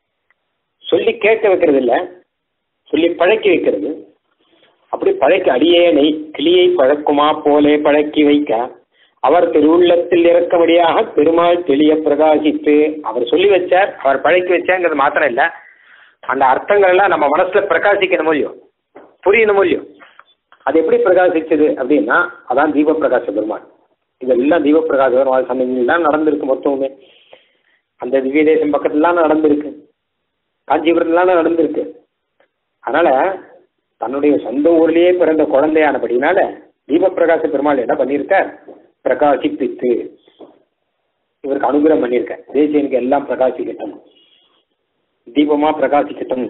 A: சொல்லி கேட்க வைக்கிறது இல்லை, சொல்லி பழக்கி வைக்கிறது. அப்படி பழக்கி அடியேனை கிளியை பழக்குமா போலே பழக்கி வைக்க அவர் திருவுள்ளத்தில் இறக்கபடியாக பெருமாள் தெளிய பிரகாசித்து அவர் சொல்லி வச்சார், அவர் பழக்கி வச்சாங்கிறது மாத்திரம் இல்லை, அந்த அர்த்தங்கள் எல்லாம் நம்ம மனசுல பிரகாசிக்கணும் இல்லையோ, புரியணும் இல்லையோ. அது எப்படி பிரகாசிச்சது அப்படின்னா அதான் தீப பிரகாச பெருமாள். இதெல்லாம் தீப பிரகாச பெருமாள் சன்னதிலாம் நடந்திருக்கு மொத்தமுமே. அந்த திவ்ய தேசம் பக்கத்துலாம் நடந்திருக்கு, காஞ்சிபுரத்துலாம் நடந்திருக்கு. அதனால தன்னுடைய சொந்த ஊர்லேயே பிறந்த குழந்தையானபடினால தீப பிரகாச பெருமாள் என்ன பண்ணியிருக்கார், பிரகாசிப்பித்து இவருக்கு அனுகிரகம் பண்ணியிருக்கார். தேசியனுக்கு எல்லாம் பிரகாசிக்கட்டும், தீபமா பிரகாசிக்கட்டும்.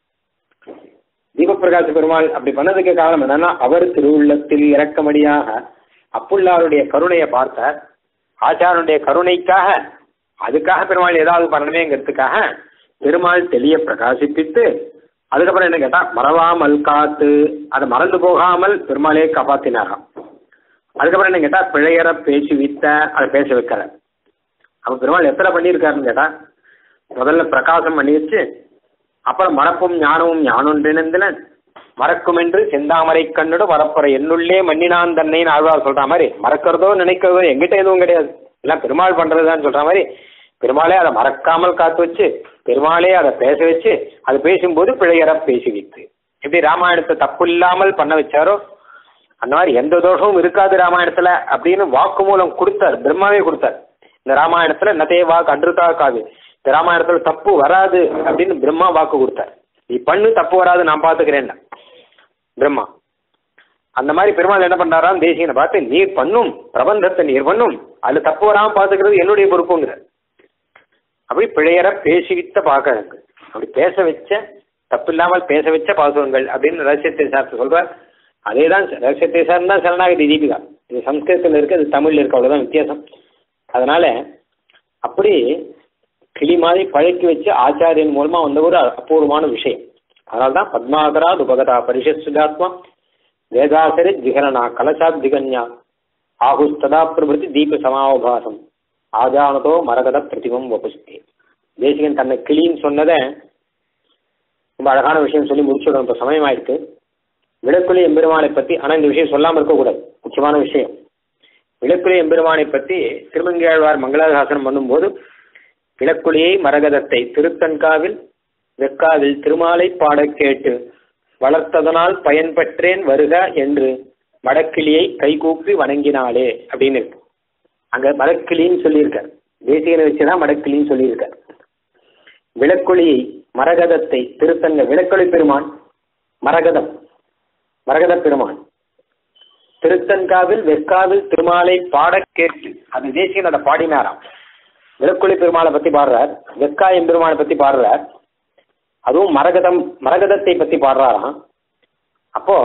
A: தீபப்பிரகாச பெருமாள் அப்படி பண்ணதுக்கு காரணம் என்னன்னா அவர் திருவுள்ளத்தில் இறக்கமடியாக அப்புள்ளாருடைய கருணையை பார்த்தார். ஆச்சாரனுடைய கருணைக்காக அதுக்காக பெருமாள் ஏதாவது பண்ணணுமேங்கிறதுக்காக பெருமாள் தெளிய பிரகாசிப்பித்து அதுக்கப்புறம் என்ன கேட்டா மறவாமல் காத்து அதை மறந்து போகாமல் பெருமாளையே காப்பாத்தினாராம். அதுக்கப்புறம் என்ன கேட்டா பிழையற பேசி வித்த அதை பேச வைக்கிறார். அப்ப பெருமாள் எத்தனை பண்ணியிருக்காருன்னு கேட்டா முதல்ல பிரகாசம் பண்ணி வச்சு அப்புறம் மறப்பும் ஞானமும் ஞானொன்றினந்தின மறக்கும் என்று செந்தாமரை கண்ணுட வரப்புற என்னுள்ளே மன்னினான் தன்னைன்னு ஆழ்வார் சொல்ற மாதிரி மறக்கிறதோ நினைக்கிறதோ எங்கிட்ட எதுவும் கிடையாது, எல்லாம் பெருமாள் பண்றதுதான் சொல்ற மாதிரி பெருமாளே அதை மறக்காமல் காத்து வச்சு பெருமாளே அதை பேச வச்சு அது பேசும்போது பிழையற பேசி வைத்து எப்படி ராமாயணத்தை தப்பு இல்லாமல் பண்ண வச்சாரோ அந்த மாதிரி எந்த தோஷமும் இருக்காது ராமாயணத்துல அப்படின்னு வாக்கு மூலம் கொடுத்தார், பிரம்மாவே கொடுத்தார். இந்த ராமாயணத்துல நதே வாக்கு அன்றுதா காது, இந்த ராமாயணத்துல தப்பு வராது அப்படின்னு பிரம்மா வாக்கு கொடுத்தார். நீ பண்ணு தப்பு வராது நான் பாத்துக்கிறேன் பிரம்மா. அந்த மாதிரி பெருமாள் என்ன பண்றாராம், தேசியனை பார்த்து நீர் பண்ணும் பிரபந்தத்தை நீர் பண்ணும் அதுல தப்பு வராம பாத்துக்கிறது என்னுடைய பொறுப்புங்கிற. அப்படி பிழையற பேசிவித்த பாக்கழங்கு அப்படி பேச வச்ச தப்பு இல்லாமல் பேச வச்ச பாசுரங்கள் அப்படின்னு ரகசியத்தை சார்த்து சொல்றார். அதேதான் ரகசியத்தை சார் தான் சரணாகதி தீபிகா. இது சம்ஸ்கிருதத்தில் இருக்கு, அது தமிழ்ல இருக்கு, அவ்வளவுதான் வித்தியாசம். அதனால அப்படி கிளி மாதிரி பழக்கி வச்சு ஆச்சாரியன் மூலமா வந்த ஒரு அபூர்வமான விஷயம். அதனால்தான் பத்மாகரா உபகதா பரிஷத் சுஜாத்மா வேதாசரி ஜிகரணா கலசாப்திகன்யா ஆகுஸ்ததா பிரபுத்தி தீப சமாவபாசம் ஆஜானதோ மரகத பிரதிபம் வபுஸ்தே. தேசிகன் தன்னை கிளின்னு சொன்னதை ரொம்ப அழகான விஷயம் சொல்லி முடிச்சுடும். இப்போ சமயம் ஆயிடுச்சு. விளக்குலி எம்பெருமானை பற்றி, ஆனால் இந்த விஷயம் சொல்லாமல் இருக்கக்கூடாது, முக்கியமான விஷயம். விளக்குலி எம்பெருமானை பற்றி திருமங்கையாழ்வார் மங்களாசாசனம் பண்ணும்போது விளக்குலியை மரகதத்தை திருத்தன்காவில் வெக்காவில் திருமாலை பாட கேட்டு வளர்த்ததனால் பயன்பெற்றேன் வருக என்று மடக்கிளியை கைகூப்பி வணங்கினாளே அப்படின்னு இருக்கு. அங்க மடக்கிளின்னு சொல்லியிருக்கார், தேசிகனை வச்சுதான் மடக்கிளின்னு சொல்லியிருக்கார். விளக்குலியை மரகதத்தை திருத்தங்க விளக்குலி பெருமான் மரகதம் மரகத பெருமான் திருத்தன்காவில் வெக்காவில் திருமாலை பாட கேட்டு அது தேசிகன் அதை பாடினாராம். விளக்குலி பெருமாளை பத்தி பாடுறார், வெக்கா எம்பெருமானை பத்தி பாடுறார், அதுவும் மரகதத்தை பத்தி பாடுறாராம். அப்போ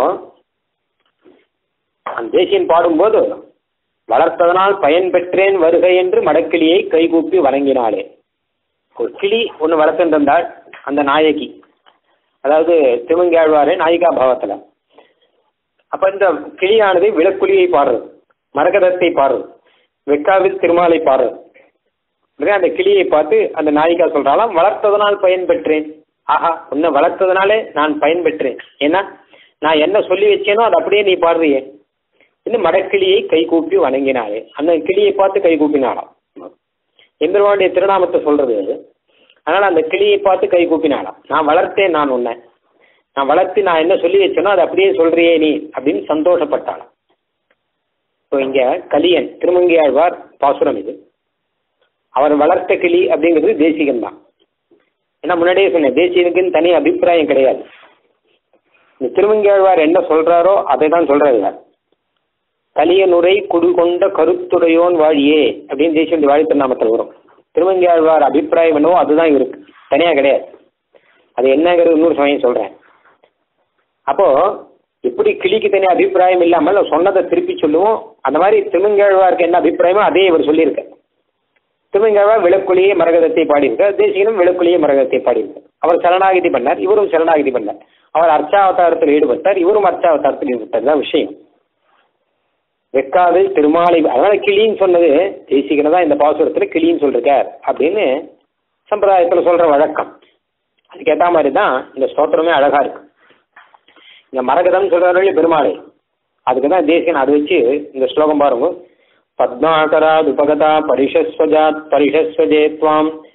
A: அந்த தேசியன் பாடும்போது வளர்த்ததனால் பயன் பெற்றேன் வருகை என்று மடக்கிளியை கைகூப்பி வணங்கினாளே. ஒரு கிளி ஒன்று வளர்த்துருந்தாள் அந்த நாயகி, அதாவது திருமங்கையாழ்வாரே நாயிகா பாவத்துல. அப்ப இந்த கிளியானது விளக்குலியை பாடுறது, மரகதத்தை பாடுறது, வெக்காவில் திருமாலை பாடுறது. அந்த கிளியை பார்த்து அந்த நாயிகா சொல்றாலாம் வளர்த்ததனால் பயன் பெற்றேன். ஆஹா, உன்னை வளர்த்ததுனாலே நான் பயன் பெற்றேன். ஏன்னா நான் என்ன சொல்லி வச்சேனோ அது அப்படியே நீ பாடுறியே. இன்னும் மடக்கிளியை கை கூப்பி வணங்கினாயே, அந்த கிளியை பார்த்து கை கூப்பினாலாம். எம்பெருமானுடைய திருநாமத்தை சொல்றது. அதனால அந்த கிளியை பார்த்து கை கூப்பினாலாம். நான் வளர்த்தேன், நான் உன்னை நான் வளர்த்து நான் என்ன சொல்லி வச்சேனோ அது அப்படியே சொல்றியே நீ அப்படின்னு சந்தோஷப்பட்டாலாம். இப்போ இங்க கலியன் திருமங்கையாழ்வார் பாசுரம் இது. அவர் வளர்த்த கிளி அப்படிங்கிறது தேசிகன் தான். ஏன்னா முன்னாடியே சொன்னேன், தேசிகனுக்குன்னு தனி அபிப்பிராயம் கிடையாது. இந்த திருமங்கையாழ்வார் என்ன சொல்றாரோ அதை தான் சொல்றாரு. கலியனுரை குடு கொண்ட கருத்துடையோன் வாழியே அப்படின்னு தேசிய வாழி திருநாமத்தில் வரும். திருமங்கையாழ்வார் அபிப்பிராயம் என்னவோ அதுதான் இருக்கு, தனியா கிடையாது. அது என்னங்கிறது இன்னொரு சமயம் சொல்றேன். அப்போ எப்படி கிளிக்கு தனியாக அபிப்பிராயம் இல்லாமல் சொன்னதை திருப்பி சொல்லுவோம், அந்த மாதிரி திருமங்கையாழ்வாருக்கு என்ன அபிப்பிராயமோ அதே இவர் சொல்லியிருக்க. திருமங்கையாழ்வார் விளக்குலியே மரகதத்தை பாடியிருக்கார், தேசிகனும் விளக்குலியே மரகதத்தை பாடியிருக்கார். அவர் சரணாகிதி பண்ணார், இவரும் சரணாகிதி பண்ணார். அவர் அர்ச்சாவதாரத்தில் ஈடுபட்டார், இவரும் அர்ச்சாவதாரத்தில் ஈடுபட்டார். தான் விஷயம். வெக்காவில் திருமாலை, அதனால கிளின்னு சொன்னது தேசிகனை தான் இந்த பாசுரத்தில் கிளின்னு சொல்லிருக்கார் அப்படின்னு சம்பிரதாயத்தில் சொல்ற வழக்கம். அதுக்கேற்ற மாதிரி தான் இந்த ஸ்தோத்திரமே அழகா இருக்கு. இந்த மரகதம் சொல்றாரு பெருமாளை, அதுக்கு தான் தேசிகன் அதை வச்சு இந்த ஸ்லோகம் பாருங்க. பத்மாகராத் உபகதா பரிஷஸ்வஜாத் பரிஷஸ்வஜே த்வாம்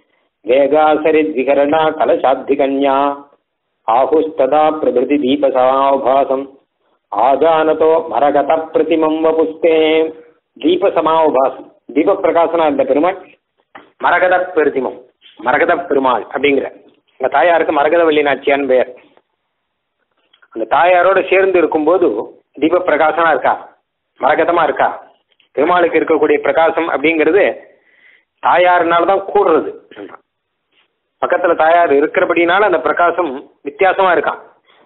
A: வேகாசரித்விகரணா கலசாத்திகன்யா ஆஹுஸ்ததா பிரபிருதி தீபசமாபாசம் ஆஜானதோ மரகத பிரதிமம் வபுஸ்தே. தீபசமாபாசம், தீப பிரகாசனா இருந்த பெருமாள் மரகத பிரதிமம், மரகத பெருமாள் அப்படிங்கிற அந்த தாயாருக்கு மரகதவள்ளி நாச்சியான்னு பெயர். அந்த தாயாரோட சேர்ந்து இருக்கும்போது தீப பிரகாசமா இருக்கா, மரகதமா இருக்கா. பெருமாளுக்கு இருக்கக்கூடிய பிரகாசம் அப்படிங்கிறது தாயாருனால்தான் கூடுறது. பக்கத்துல தாயார் இருக்கிறபடினால அந்த பிரகாசம் வித்தியாசமா இருக்கான்.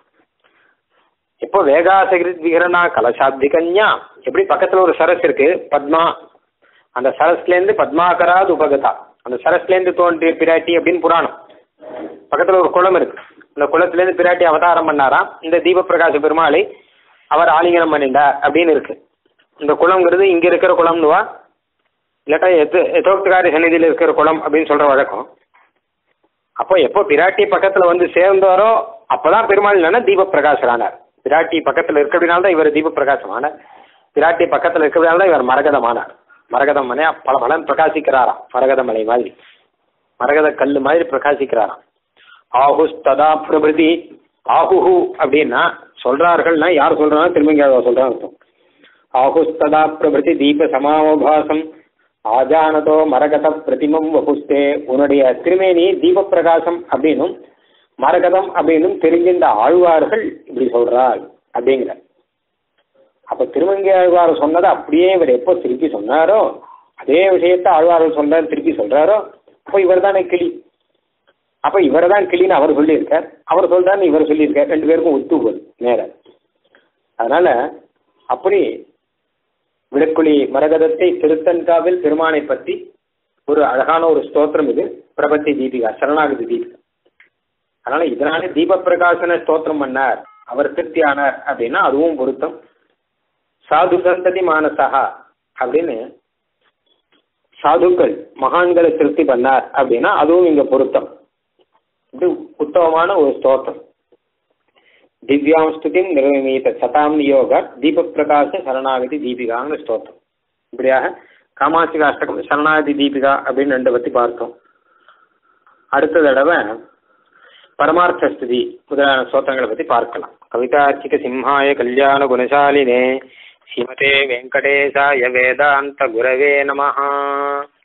A: எப்போ வேகாசகிரித் விகரணா கலசாத்திகன்யா, எப்படி பக்கத்துல ஒரு சரஸ் இருக்கு பத்மா, அந்த சரஸ்ல இருந்து பத்மாகராது உபகதா, அந்த சரஸ்ல இருந்து தோன்றிய பிராட்டி அப்படின்னு புராணம். பக்கத்துல ஒரு குளம் இருக்கு, அந்த குளத்துல இருந்து பிராட்டி அவதாரம் பண்ணாராம். இந்த தீப பிரகாச பெருமாளை அவர் ஆலிங்கனம் பண்ணிட்டார் அப்படின்னு இருக்கு. இந்த குளம்ங்கிறது இங்க இருக்கிற குளம்னுவா, இல்லாட்டா எதோக்தகாரி சன்னிதியில் இருக்கிற குளம் அப்படின்னு சொல்ற வழக்கம். அப்போ எப்போ பிராட்டி பக்கத்துல வந்து சேர்ந்தாரோ அப்பதான் பெருமாள் இல்லைன்னா தீப பிரகாசரானார். பிராட்டி பக்கத்துல இருக்கிறதுனால்தான் இவர் தீப பிரகாசமானார். பிராட்டி பக்கத்துல இருக்கிறதுனால்தான் இவர் மரகதமானார். மரகதம் மனையா பல பலன் பிரகாசிக்கிறாராம். மரகத மலை மாதிரி, மரகத கல்லு மாதிரி பிரகாசிக்கிறாராம். ஆஹுஸ்ததா பிரபிருதி, ஆஹுஹு அப்படின்னா சொல்றார்கள்னா யார் சொல்றாங்க, திருமங்கை சொல்றாங்க அர்த்தம். ஆஹுஸ்ததா பிரபிருதி தீப சமாவபாசம் ஆஜானதோ மரகத பிரதிமம் வபுஸ்தே. உன்னுடைய திருமேனி தீப பிரகாசம் அப்படின்னும் மரகதம் அப்படின்னும் தெரிஞ்சின்ற ஆழ்வார்கள் இப்படி சொல்றாள் அப்படிங்கிற. அப்ப திருமங்கை ஆழ்வார் சொன்னதை அப்படியே இவர் எப்போ திருப்பி சொன்னாரோ அதே விஷயத்த ஆழ்வார்கள் சொன்னார் திருப்பி சொல்றாரோ, அப்போ இவர் தானே கிளி. அப்ப இவர் தான் கிளின்னு அவர் சொல்லியிருக்கார், அவர் சொல்றாருன்னு இவர் சொல்லியிருக்கார், ரெண்டு பேருக்கும் ஒத்து போகுது நேர. அதனால அப்படி விளக்குழி மரகதத்தை திருத்தன்காவில் பெருமானை பற்றி ஒரு அழகான ஒரு ஸ்தோத்திரம் இது. பிரபத்தி தீபிகா, சரணாகதி தீபிகா. அதனால இதனால தீப பிரகாசன ஸ்தோத்திரம் பண்ணார், அவர் திருப்தி ஆனார் அப்படின்னா அதுவும் பொருத்தம். சாது சந்ததி மானசகா அப்படின்னு சாதுக்கள் மகான்களை திருப்தி பண்ணார் அப்படின்னா அதுவும் இங்க பொருத்தம். இது உத்தமமான ஒரு ஸ்தோத்திரம். திவ்யாம் ஸ்துதிம் நிர்வமீத சதாம் நியோக தீப பிரகாச சரணாகதி தீபிகாங்கிற ஸ்தோத்திரம். இப்படியாக காமாட்சி அஷ்டகம் சரணாகதி தீபிகா அப்படின்னு ரெண்டு பற்றி பார்த்தோம். அடுத்த தடவை பரமார்த்த ஸ்துதி முதலான ஸ்தோத்திரங்களை பற்றி பார்க்கலாம். கவிதார்ச்சிக சிம்ஹாய கல்யாண குணசாலினே ஸ்ரீமதே வெங்கடேசாய வேதாந்த குரவே நமஹ.